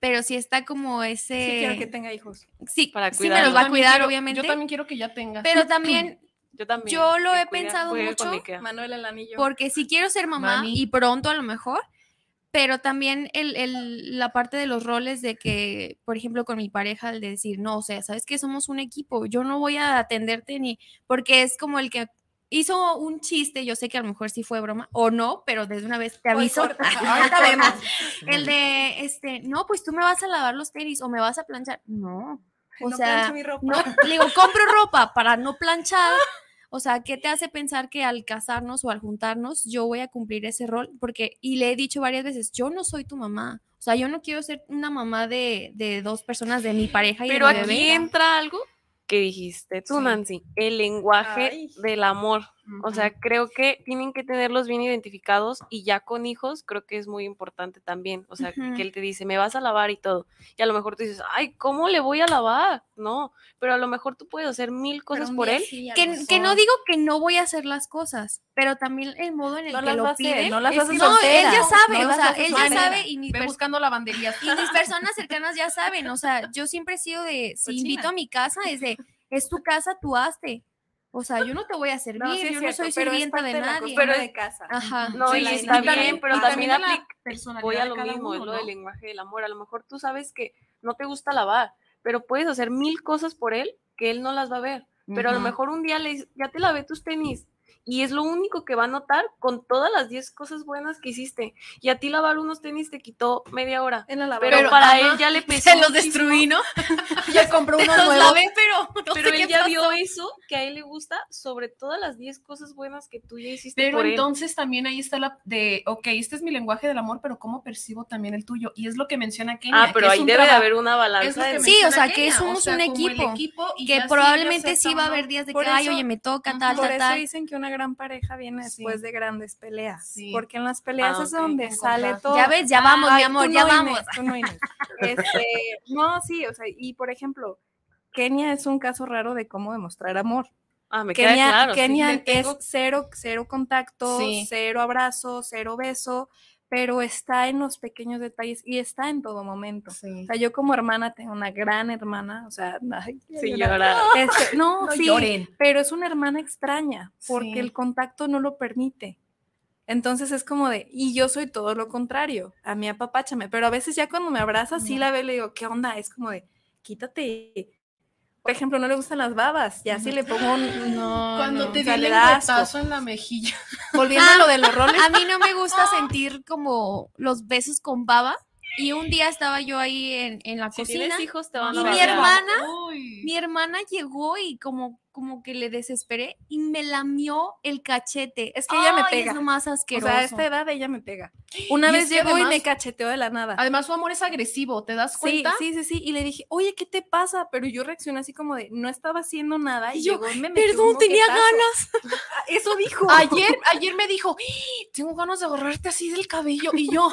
pero sí está como ese... Sí quiero que tenga hijos. Sí, Para sí me los Yo va a también cuidar, quiero- obviamente. Yo también quiero que ya tenga. Pero también Yo también. yo lo que he cuida- pensado juegue con mucho, Ikea. Manuel el anillo. porque sí quiero ser mamá Mani. y pronto a lo mejor, pero también el, el- la parte de los roles de que, por ejemplo, con mi pareja, el de decir, no, o sea, sabes que somos un equipo, yo no voy a atenderte ni, porque es como el que hizo un chiste, yo sé que a lo mejor sí fue broma, o no, pero desde una vez te aviso. Por- por- ahorita vemos. El de, este, no, pues tú me vas a lavar los tenis o me vas a planchar. No, o No sea, plancho mi ropa. no, le digo, compro ropa para no planchar. O sea, ¿qué te hace pensar que al casarnos o al juntarnos yo voy a cumplir ese rol? Porque, y le he dicho varias veces, yo no soy tu mamá. O sea, yo no quiero ser una mamá de, de dos personas, de mi pareja y Pero de mi aquí bebé. entra algo que dijiste tú, Sí. Nancy, el lenguaje Ay. del amor. O sea, Ujú. creo que tienen que tenerlos bien identificados y ya con hijos creo que es muy importante también. O sea, Ujú. que él te dice, me vas a lavar y todo. Y a lo mejor tú dices, ay, ¿cómo le voy a lavar? No, pero a lo mejor tú puedes hacer mil Pero cosas un por día él. sí, a lo Que, mejor. que no digo que no voy a hacer las cosas, pero también el modo en el No que las va lo a hacer, piden. no las es haces que no, él soltera, ya sabe, no o las sea, haces él ya soltera. sabe y mis, Ve pers- buscando lavanderías. y mis personas cercanas ya saben, o sea, yo siempre he sido de, si Cochina. invito a mi casa, es de, es tu casa, tú hazte. O sea, yo no te voy a servir, No, sí es yo cierto, no soy pero es sirvienta parte de la nadie. costumbre Pero de es- casa. Ajá. No, De y la está dinámica. bien, pero y también de la aplica. personalidad Voy a de lo cada mismo, uno, es lo ¿no? del lenguaje del amor. A lo mejor tú sabes que no te gusta lavar, pero puedes hacer mil cosas por él que él no las va a ver. Pero a lo Ujú. mejor un día le dices, ya te lavé tus tenis. Y es lo único que va a notar con todas las diez cosas buenas que hiciste. Y a ti lavar unos tenis te quitó media hora. En la Pero, lavadora. para ajá, él ya le pesó Se los muchísimo. destruí, ¿no? Ya compró unos Los nuevos. lavé, pero no Pero sé él qué ya pasó. vio eso que a él le gusta sobre todas las diez cosas buenas que tú ya hiciste Pero por él. entonces también ahí está la de, ok, este es mi lenguaje del amor, pero ¿cómo percibo también el tuyo? Y es lo que menciona Kenia. Ah, pero que es ahí un debe de traba- haber una es lo balanza. que en- Sí, menciona o sea, que Kenia, somos un como el equipo, equipo y que ya si probablemente ella sí acepta va a o no. haber días de Por que, ay, eso- oye, me toca, Ujú. tal, Por tal, eso tal. dicen que una gran pareja viene Sí. después de grandes peleas. Sí. Porque en las peleas Ah, es ok, donde encontrar. sale todo. Ya ves, ya vamos, mi Ay, amor, tú ya no, vamos. Inés, tú no, Inés. Este, no, sí, o sea, y por ejemplo, Kenia es un caso raro de cómo demostrar amor. Ah, me queda Kenia, claro. sí. Kenia le tengo- es cero, cero contacto, Sí. cero abrazo, cero beso, pero está en los pequeños detalles y está en todo momento. Sí. O sea, yo como hermana tengo una gran hermana, o sea, ay, Sí, llorar. llora. Este, no, No sí, lloren. pero es una hermana extraña porque Sí. el contacto no lo permite. Entonces es como de, y yo soy todo lo contrario, a mí apapáchame, pero a veces ya cuando me abraza, sí No. la veo y le digo, ¿qué onda? Es como de, quítate. Por ejemplo, no le gustan las babas, ya si le pongo un... No, Cuando no. te o sea, di el le da asco. lengüetazo en la mejilla. Volviendo a lo de los roles, A mí no me gusta sentir como los besos con baba. Y un día estaba yo ahí en, en la Si cocina. tienes hijos, te van Y a mi babear. hermana, Uy. mi hermana llegó y como, como que le desesperé y me lamió el cachete. Es que ella me Ay, pega. Es lo más o asqueroso. sea, a esta edad ella me pega. Una Y vez es que llegó y me además- cacheteó de la nada. Además, su amor es agresivo, ¿te das Sí, cuenta? sí, sí, sí, y le dije, oye, ¿qué te pasa? Pero yo reaccioné así como de, no estaba haciendo nada, y Y yo, llegó y me metió Perdón, un tenía moquetazo. ganas. Eso dijo. Ayer, ayer me dijo, "¡Ah! tengo ganas de agarrarte así del cabello". Y yo,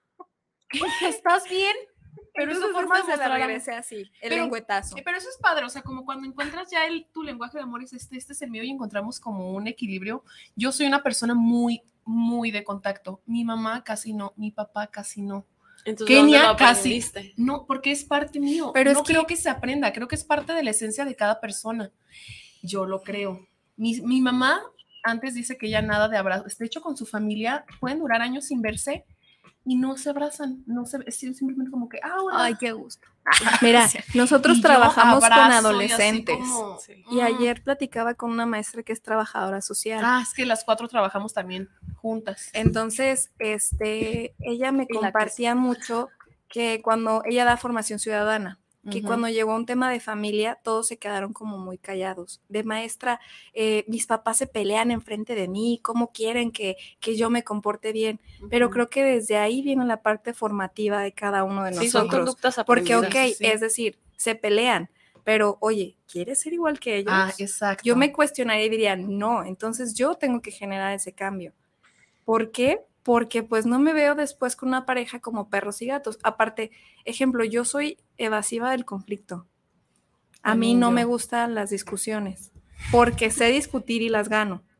¿estás bien? Pero es su Entonces, forma de esa se la mostrar amor. regresé así, el Pero- lengüetazo. Eh, Pero eso es padre, o sea, como cuando encuentras ya el, tu lenguaje de amor es este, este es el mío y encontramos como un equilibrio. Yo soy una persona muy, muy de contacto. Mi mamá casi no, mi papá casi no. Entonces, Kenia ¿dónde lo casi. aprendiste? No, porque es parte mío. Pero no es que- creo que se aprenda, creo que es parte de la esencia de cada persona. Yo lo creo. Mi, mi mamá antes dice que ya nada de abrazos. De hecho, con su familia pueden durar años sin verse y no se abrazan, no se es simplemente como que, ah, hola. Ay, qué gusto. Mira, nosotros Y yo trabajamos con abrazo y así adolescentes. como, Sí. Y mm. ayer platicaba con una maestra que es trabajadora social. Ah, es que las cuatro trabajamos también juntas. Entonces, este, ella me Y la que compartía mucho que cuando ella da formación ciudadana, que Ujú. cuando llegó un tema de familia, todos se quedaron como muy callados. De maestra, eh, mis papás se pelean enfrente de mí, ¿cómo quieren que, que yo me comporte bien? Pero Ujú. creo que desde ahí viene la parte formativa de cada uno de Sí, son nosotros. conductas Porque, aprendidas. ok, sí, sí. es decir, se pelean, pero oye, ¿quieres ser igual que ellos? Ah, exacto. Yo me cuestionaría y diría, no, entonces yo tengo que generar ese cambio. ¿Por qué? Porque pues no me veo después con una pareja como perros y gatos. Aparte, ejemplo, yo soy evasiva del conflicto. A mí También no yo. me gustan las discusiones, porque sé discutir y las gano.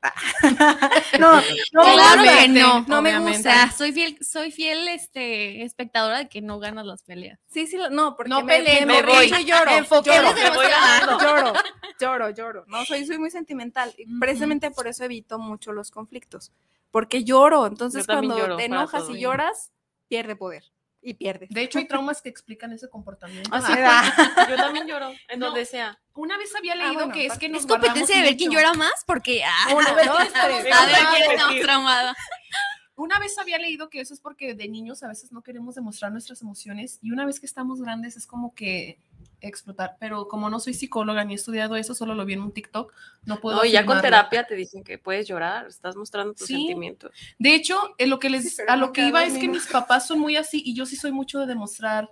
no, no, claro me que no, no me o gusta. sea, soy fiel, soy fiel este, espectadora de que no ganas las peleas. Sí, sí, no, porque No me, peleen, me, me voy. berrincho y lloro, Enfoquemos, lloro, me voy ganando. lloro, lloro, lloro. No, soy, soy muy sentimental. Y Ujú. precisamente por eso evito mucho los conflictos, porque lloro. Entonces, Yo también cuando lloro te para enojas todo. y lloras, pierde poder y pierdes. De hecho, hay traumas que explican ese comportamiento. Así Ah. yo también lloro, en No. donde sea. Una vez había leído bueno, que es que nos Es competencia de guardamos ver quién mucho. llora más, porque ah, Uno, a dos, ver tres. quién estamos Competir. traumados. Una vez había leído que eso es porque de niños a veces no queremos demostrar nuestras emociones y una vez que estamos grandes es como que explotar, pero como no soy psicóloga ni he estudiado eso, solo lo vi en un TikTok, no puedo No, y ya con afirmarlo. terapia te dicen que puedes llorar, estás mostrando tus Sí. sentimientos. De hecho, en lo que les, Sí, pero a lo no que cada iba dos es que minutos. mis papás son muy así y yo sí soy mucho de demostrar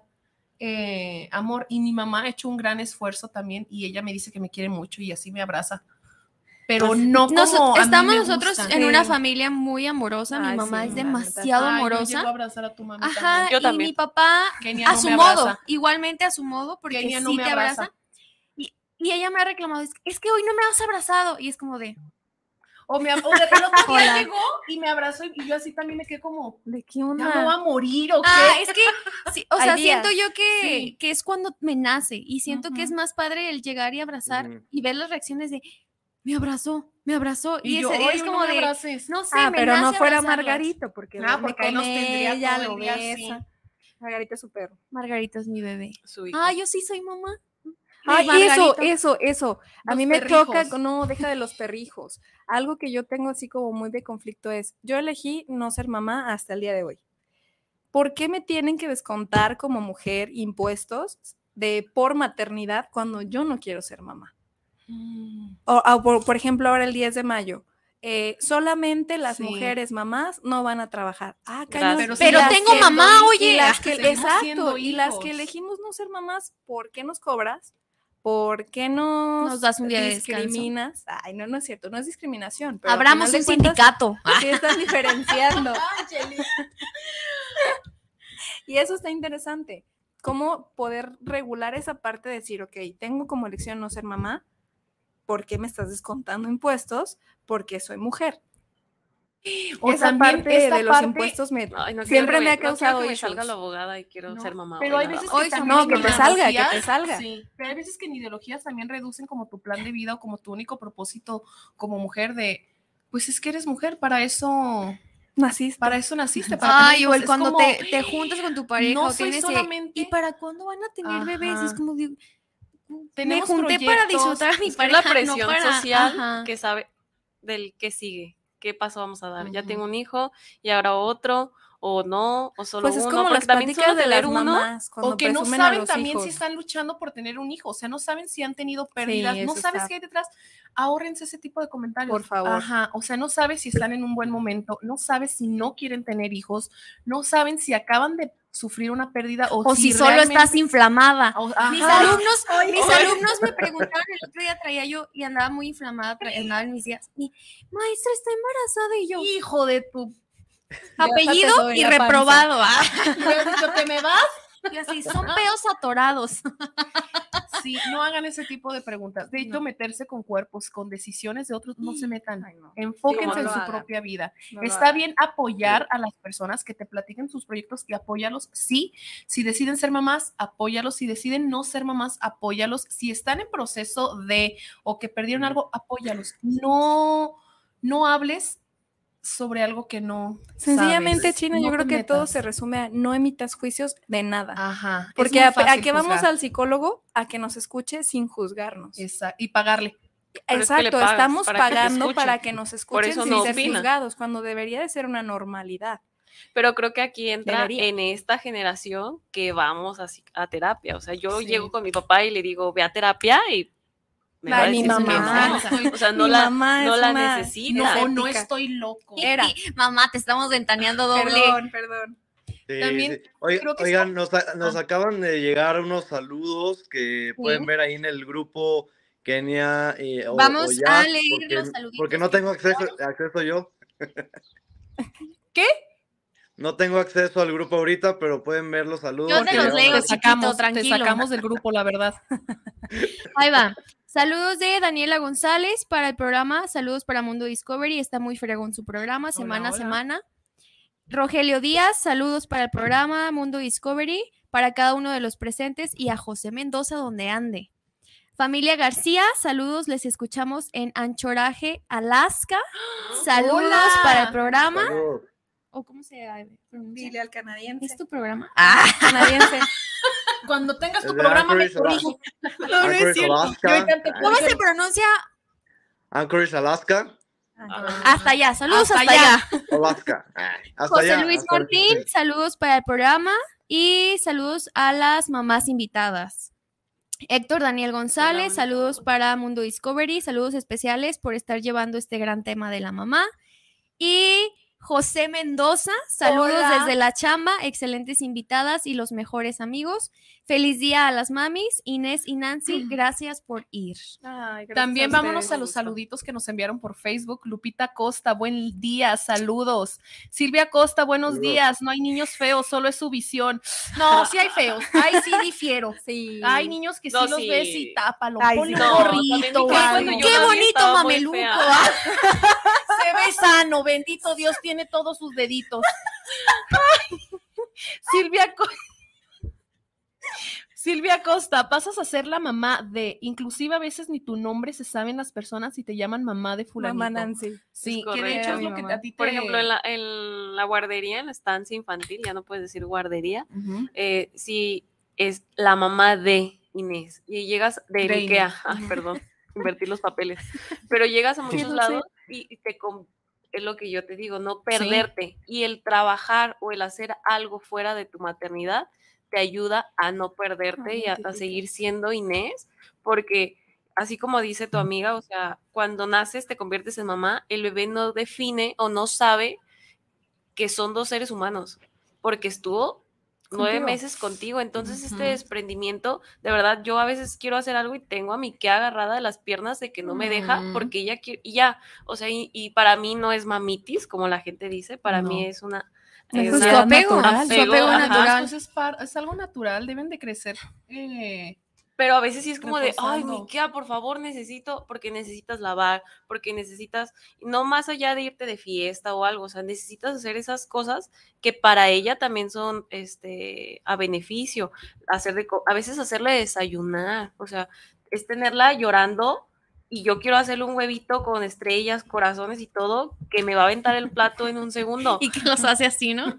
eh, amor y mi mamá ha hecho un gran esfuerzo también y ella me dice que me quiere mucho y así me abraza, pero Pues, no como Nos- a mí estamos me nosotros gusta. en una Sí. familia muy amorosa. Mi Ay, mamá sí, es la demasiado Ay, yo amorosa. llego a abrazar a tu mamá Ajá, también. Yo y también. mi papá Kenia a no su me modo, abraza. igualmente a su modo, porque Kenia no sí me te abraza. abraza. Y, y ella me ha reclamado, es, es que hoy no me has abrazado. Y es como de, O, me, ab- o de- el otro día Hola. llegó y me abrazó y, y yo así también me quedé como, ¿De qué ¿ya onda? me voy a morir o qué? ah, es que, sí, o Hay sea, días. siento yo que, Sí. que es cuando me nace y siento que es Ujú. más padre el llegar y abrazar Ujú. y ver las reacciones de, me abrazó, me abrazó. Y, y yo, ese- "Ay, es hoy como no me de, abraces". no sé, Ah, me pero no nace fuera abrazarlas. Margarito, porque Ah, duerme porque ahí con los tendría ella, todo lo el día, besa. Margarito es su perro. Margarita es mi bebé. Su hijo. Ah, yo sí soy mamá. Ay, Margarito. eso, eso, eso. A Los mí me perrijos. choca, no, deja de los perrijos. Algo que yo tengo así como muy de conflicto es, yo elegí no ser mamá hasta el día de hoy. ¿Por qué me tienen que descontar como mujer impuestos de por maternidad cuando yo no quiero ser mamá? Mm. O, o por, por ejemplo, ahora el diez de mayo, eh, solamente las Sí. mujeres mamás no van a trabajar. Ah, Gracias. cañón. Pero Y Pero las tengo que- mamá, y oye. las que, Seguimos exacto, siendo y las hijos. que elegimos no ser mamás, ¿por qué nos cobras? ¿Por qué nos, Nos das un día de descanso. discriminas? Ay, no, no es cierto, no es discriminación. Pero al Abramos final un de cuentas, sindicato. sí están diferenciando. Y eso está interesante. Cómo poder regular esa parte de decir, ok, tengo como elección no ser mamá, ¿por qué me estás descontando impuestos? Porque soy mujer. O Esa también parte esta de los parte- impuestos me, Ay, no quiero siempre que me ha no quiero causado que me issues. salga la abogada y quiero No, ser mamá. pero hoy, hay la veces verdad. Hoy que son- también no, que en te salga, que ideologías- te salga. Sí, pero hay veces que en ideologías también reducen como tu plan de vida o como tu único propósito como mujer de, pues es que eres mujer, para eso, Naciste. para eso naciste. Para Ay, tener o hijos. el Es cuando como, te, te juntas con tu pareja no o soy tienes, eh, solamente- ¿y para cuándo van a tener bebés? Es Ajá. como digo, me tenemos junté para proyectos, disfrutar a mi Es que es pareja, la presión no para, social ajá. que sabe del que sigue, qué paso vamos a dar. Ya Ujú. tengo un hijo y ahora otro, o no, o solo Pues es uno, como porque las también pláticas solo de las tener uno, mamás cuando o que no presumen a saben los también hijos. si están luchando por tener un hijo, o sea, no saben si han tenido pérdidas, no eso sabes está- qué hay detrás. Ahórrense ese tipo de comentarios. Por favor. Ajá, o sea, no sabes si están en un buen momento, no sabes si no quieren tener hijos, no saben si acaban de sufrir una pérdida o, O si, solo realmente- estás inflamada. o- Mis ajá. alumnos, mis alumnos me preguntaron, el otro día traía yo y andaba muy inflamada, tra- andaba en mis días, y maestra, está embarazada, y yo, Hijo de tu... apellido todo en y la panza. reprobado, ah. ¿Hubieras dicho, ¿te me vas? Y así, son peos atorados. Sí, no hagan ese tipo de preguntas. De hecho, No. meterse con cuerpos, con decisiones de otros, no se metan. Ay, no. Enfóquense Sí, no en lo su hagan. propia vida. No lo Está hagan. bien apoyar a las personas que te platiquen sus proyectos y apóyalos. Sí, si deciden ser mamás, apóyalos. Si deciden no ser mamás, apóyalos. Si están en proceso de o que perdieron algo, apóyalos. No, no hables sobre algo que no Sencillamente, sabes. China, No yo te creo que todo metas. se resume a no emitas juicios de nada. Ajá. es Porque muy a, a fácil qué vamos juzgar. al psicólogo a que nos escuche sin juzgarnos. Esa- y pagarle. Pero es que le Exacto, pagas estamos para que te pagando escuche. para que nos escuchen eso sin no ser opina. juzgados, cuando debería de ser una normalidad. Pero creo que aquí entra Debería. en esta generación que vamos a, psi- a terapia. O sea, yo Sí. llego con mi papá y le digo, ve a terapia y me va a Ay, mi decir que mamá. no. O sea, no Mi la, mamá no es la una- necesita. No, no Escéptica. estoy loco. Era. Mamá, te estamos ventaneando doble. Perdón, perdón. Sí, También sí. Oiga- creo que oigan, nos, a- nos Ah. acaban de llegar unos saludos que pueden ver ahí en el grupo Kenia y o, Vamos o ya, a leer porque, los saluditos porque no que tengo acceso, acceso yo. ¿Qué? No tengo acceso al grupo ahorita, pero pueden ver los saludos. Yo te que los llegaron leo, a- te sacamos, chiquito, tranquilo. te sacamos del grupo, la verdad. Ahí va. Saludos de Daniela González para el programa. Saludos para Mundo Discovery. Está muy fregón su programa, semana a semana. Rogelio Díaz, saludos para el programa Mundo Discovery, para cada uno de los presentes y a José Mendoza donde ande. Familia García, saludos, les escuchamos en Anchorage, Alaska. Saludos Hola. Para el programa. Saludos. ¿O cómo se pronuncia? Dile al canadiense. ¿Es tu programa? Ah, canadiense. Cuando tengas tu Desde programa me Anchorage, corrijo. Alaska. No, no es Anchorage, cierto. Alaska. Yo ahorita te ¿Cómo corrijo. se pronuncia? Anchorage, Alaska. Hasta allá, saludos hasta, Hasta allá. allá. Alaska. Ay, hasta José allá, Luis hasta Martín, allá. saludos para el programa y saludos a las mamás invitadas. Héctor Daniel González, Hola, saludos para Mundo Discovery, saludos especiales por estar llevando este gran tema de la mamá. Y José Mendoza, saludos Hola. desde la chamba, excelentes invitadas y los mejores amigos. Feliz día a las mamis, Inés y Nancy, gracias por ir. Ay, gracias También a vámonos ustedes, a un los gusto. saluditos que nos enviaron por Facebook. Lupita Costa, buen día, saludos. Silvia Costa, buenos Saludos. días. No hay niños feos, solo es su visión. No, sí hay feos. Ay, sí difiero. Sí. Hay niños que sí No, los sí. ves y tápalo. Ay, Ponle sí. un No, gorrito. también mi o casa algo. cuando yo ¡Qué nací bonito, estaba muy mameluco! fea. Se ve sano, bendito Dios, tiene todos sus deditos. Silvia Costa. Silvia Costa, pasas a ser la mamá de, inclusive a veces ni tu nombre se saben las personas y te llaman mamá de fulanito. Mamá Nancy. Sí, Es que de correcto. hecho es Era lo mi que mamá. a ti te... Por ejemplo, en la, en la guardería, en la estancia infantil, ya no puedes decir guardería, Ujú. eh, si es la mamá de Inés y llegas de, De Ikea, Inés. ah, perdón, invertir los papeles, pero llegas a muchos no sé. lados y, y te com- es lo que yo te digo, no perderte y el trabajar o el hacer algo fuera de tu maternidad te ayuda a no perderte y a, a seguir siendo Inés, porque así como dice tu amiga, o sea, cuando naces te conviertes en mamá, el bebé no define o no sabe que son dos seres humanos, porque estuvo nueve Contigo. meses contigo, entonces este Ujú. desprendimiento, de verdad, yo a veces quiero hacer algo y tengo a mi que agarrada de las piernas de que no me deja, Mm. porque ella quiere, y ya, o sea, y, y para mí no es mamitis, como la gente dice, para No. mí es una... Es es Pues una- su apego, natural. su apego Ajá. natural. Pues es, par- es algo natural, deben de crecer. Eh, Pero a veces sí es como de, ay, Reforzando. Miquea, por favor, necesito, porque necesitas lavar, porque necesitas, no más allá de irte de fiesta o algo, o sea, necesitas hacer esas cosas que para ella también son, este, a beneficio, hacer de, co- a veces hacerle desayunar, o sea, es tenerla llorando y yo quiero hacerle un huevito con estrellas, corazones y todo, que me va a aventar el plato en un segundo. Y que los hace así, ¿no?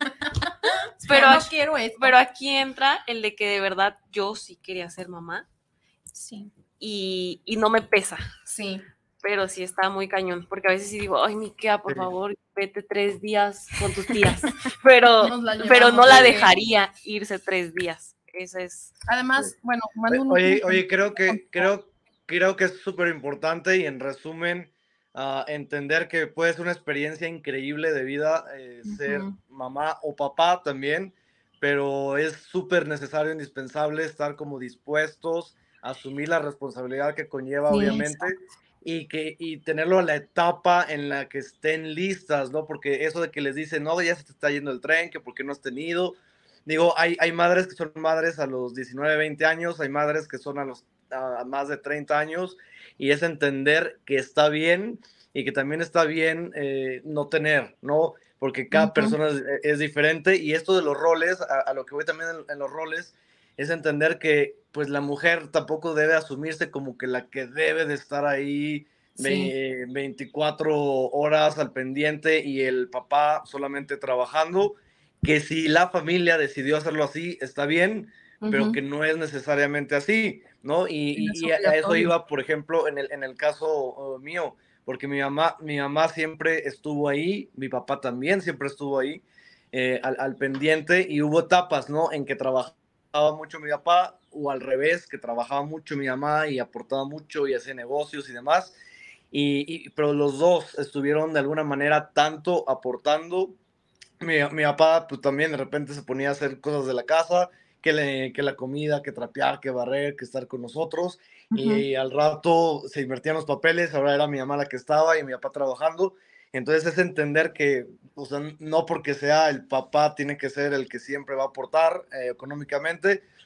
Pero, no aquí, quiero esto. pero aquí entra el de que de verdad yo sí quería ser mamá Sí. y, y no me pesa. Sí. Pero sí está muy cañón, porque a veces sí digo, ay, Miquea, por Sí. favor, vete tres días con tus tías, pero, Nos la pero no llevamos, la sí. dejaría irse tres días. Esa es... Además, Sí. bueno, mando un... Oye, oye, creo que, creo, creo que es súper importante y en resumen, ah, entender que puede ser una experiencia increíble de vida, eh, ser Ujú. mamá o papá también, pero es súper necesario, indispensable estar como dispuestos a asumir la responsabilidad que conlleva, Sí, obviamente, y, que, y tenerlo a la etapa en la que estén listas, ¿no? Porque eso de que les dicen, no, ya se te está yendo el tren, que por qué no has tenido. Digo, hay, hay madres que son madres a los diecinueve, veinte años, hay madres que son a los a más de treinta años, y es entender que está bien y que también está bien eh, no tener, ¿no? Porque cada Ujú. persona es, es diferente, y esto de los roles, a, a lo que voy también en, en los roles, es entender que pues la mujer tampoco debe asumirse como que la que debe de estar ahí Sí. ve- veinticuatro horas al pendiente y el papá solamente trabajando, que si la familia decidió hacerlo así, está bien, pero Ujú. que no es necesariamente así, ¿no? Y, No es y- y a, a eso obligatorio. iba, por ejemplo, en el, en el caso uh, mío, porque mi mamá, mi mamá siempre estuvo ahí, mi papá también siempre estuvo ahí, eh, al, al pendiente, y hubo etapas, ¿no? En que trabajaba mucho mi papá, o al revés, que trabajaba mucho mi mamá y aportaba mucho y hacía negocios y demás, y, y- pero los dos estuvieron de alguna manera tanto aportando. Mi, mi papá pues también de repente se ponía a hacer cosas de la casa, que, le, que la comida, que trapear, que barrer, que estar con nosotros, y, Ujú. y al rato se invertían los papeles, ahora era mi mamá la que estaba y mi papá trabajando. Entonces es entender que, o sea, no porque sea el papá tiene que ser el que siempre va a aportar eh, económicamente,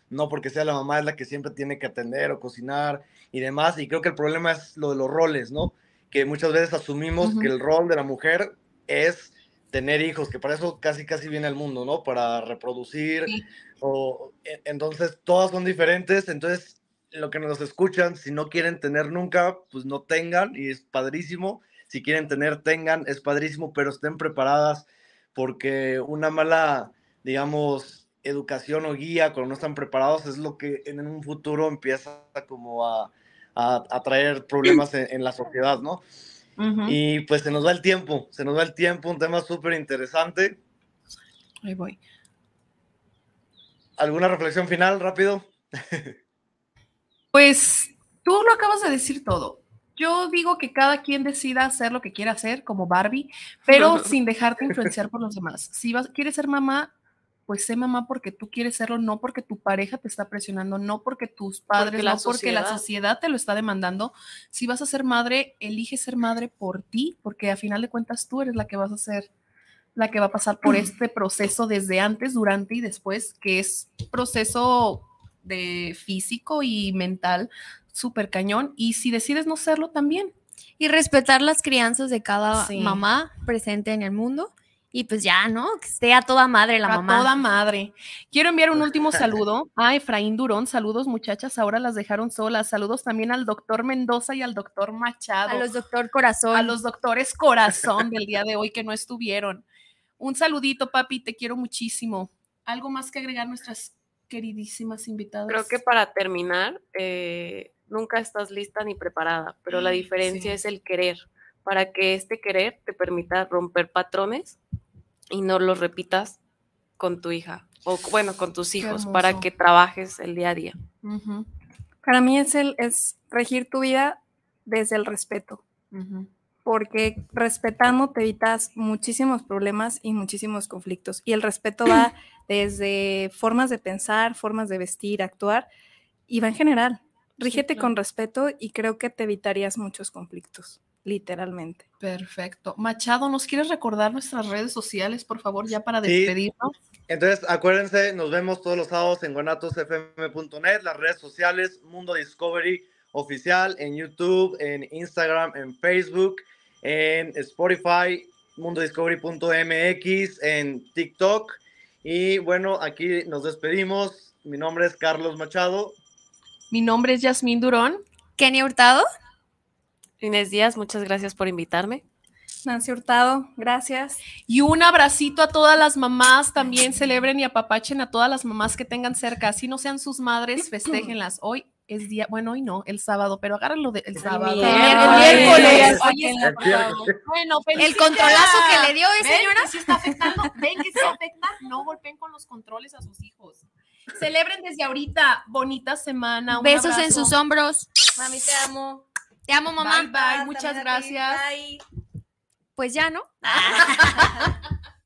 no porque sea la mamá es la que siempre tiene que atender o cocinar y demás, y creo que el problema es lo de los roles, ¿no? Que muchas veces asumimos uh-huh. que el rol de la mujer es tener hijos, que para eso casi casi viene al mundo, ¿no? Para reproducir, sí. o entonces todas son diferentes, entonces lo que nos escuchan, si no quieren tener nunca, pues no tengan, y es padrísimo. Si quieren tener, tengan, es padrísimo, pero estén preparadas, porque una mala, digamos, educación o guía, cuando no están preparados, es lo que en un futuro empieza como a, a, a traer problemas en, en la sociedad, ¿no? Uh-huh. Y pues se nos va el tiempo, se nos va el tiempo, un tema súper interesante. Ahí voy. ¿Alguna reflexión final, rápido? Pues tú lo acabas de decir todo. Yo digo que cada quien decida hacer lo que quiera hacer, como Barbie, pero sin dejarte influenciar por los demás. Si vas, quieres ser mamá, pues sé mamá porque tú quieres serlo, no porque tu pareja te está presionando, no porque tus padres, porque no porque sociedad. la sociedad te lo está demandando. Si vas a ser madre, elige ser madre por ti, porque a final de cuentas tú eres la que vas a ser, la que va a pasar por este proceso desde antes, durante y después, que es proceso de físico y mental súper cañón, y si decides no serlo también. Y respetar las crianzas de cada sí. mamá presente en el mundo. Y pues ya, ¿no? Que esté a toda madre la a mamá. A toda madre. Quiero enviar un último saludo a Efraín Durón. Saludos, muchachas, ahora las dejaron solas. Saludos también al doctor Mendoza y al doctor Machado. A los doctor Corazón. A los doctores Corazón del día de hoy que no estuvieron. Un saludito, papi, te quiero muchísimo. ¿Algo más que agregar nuestras queridísimas invitadas? Creo que para terminar, eh, nunca estás lista ni preparada, pero la diferencia sí. es el querer. Para que este querer te permita romper patrones y no los repitas con tu hija, o bueno, con tus hijos, para que trabajes el día a día. Uh-huh. Para mí es, el, es regir tu vida desde el respeto, uh-huh. porque respetando te evitas muchísimos problemas y muchísimos conflictos, y el respeto va desde formas de pensar, formas de vestir, actuar, y va en general. Rígete sí, claro. con respeto y creo que te evitarías muchos conflictos. Literalmente. Perfecto. Machado, ¿nos quieres recordar nuestras redes sociales, por favor, ya para despedirnos? Sí. Entonces, acuérdense, nos vemos todos los sábados en guanatos f m punto net, las redes sociales, Mundo Discovery Oficial, en YouTube, en Instagram, en Facebook, en Spotify, mundo discovery punto m x, en TikTok. Y bueno, aquí nos despedimos. Mi nombre es Carlos Machado. Mi nombre es Yasmín Durón. Kenia Hurtado. Inés Díaz, muchas gracias por invitarme. Nancy Hurtado, gracias. Y un abracito a todas las mamás, también celebren y apapachen a todas las mamás que tengan cerca, así no sean sus madres, festéjenlas. Hoy es día, bueno, hoy no, el sábado, pero agárrenlo del de, sábado. El miércoles. Bueno, el controlazo que le dio, ¿eh, señora? Que sí está afectando, ven que sí afecta, no golpeen con los controles a sus hijos. Celebren desde ahorita, bonita semana. Besos abrazo. en sus hombros. Mami, te amo. Te amo, mamá. Bye, bye. Muchas gracias. Bye. Pues ya, ¿no?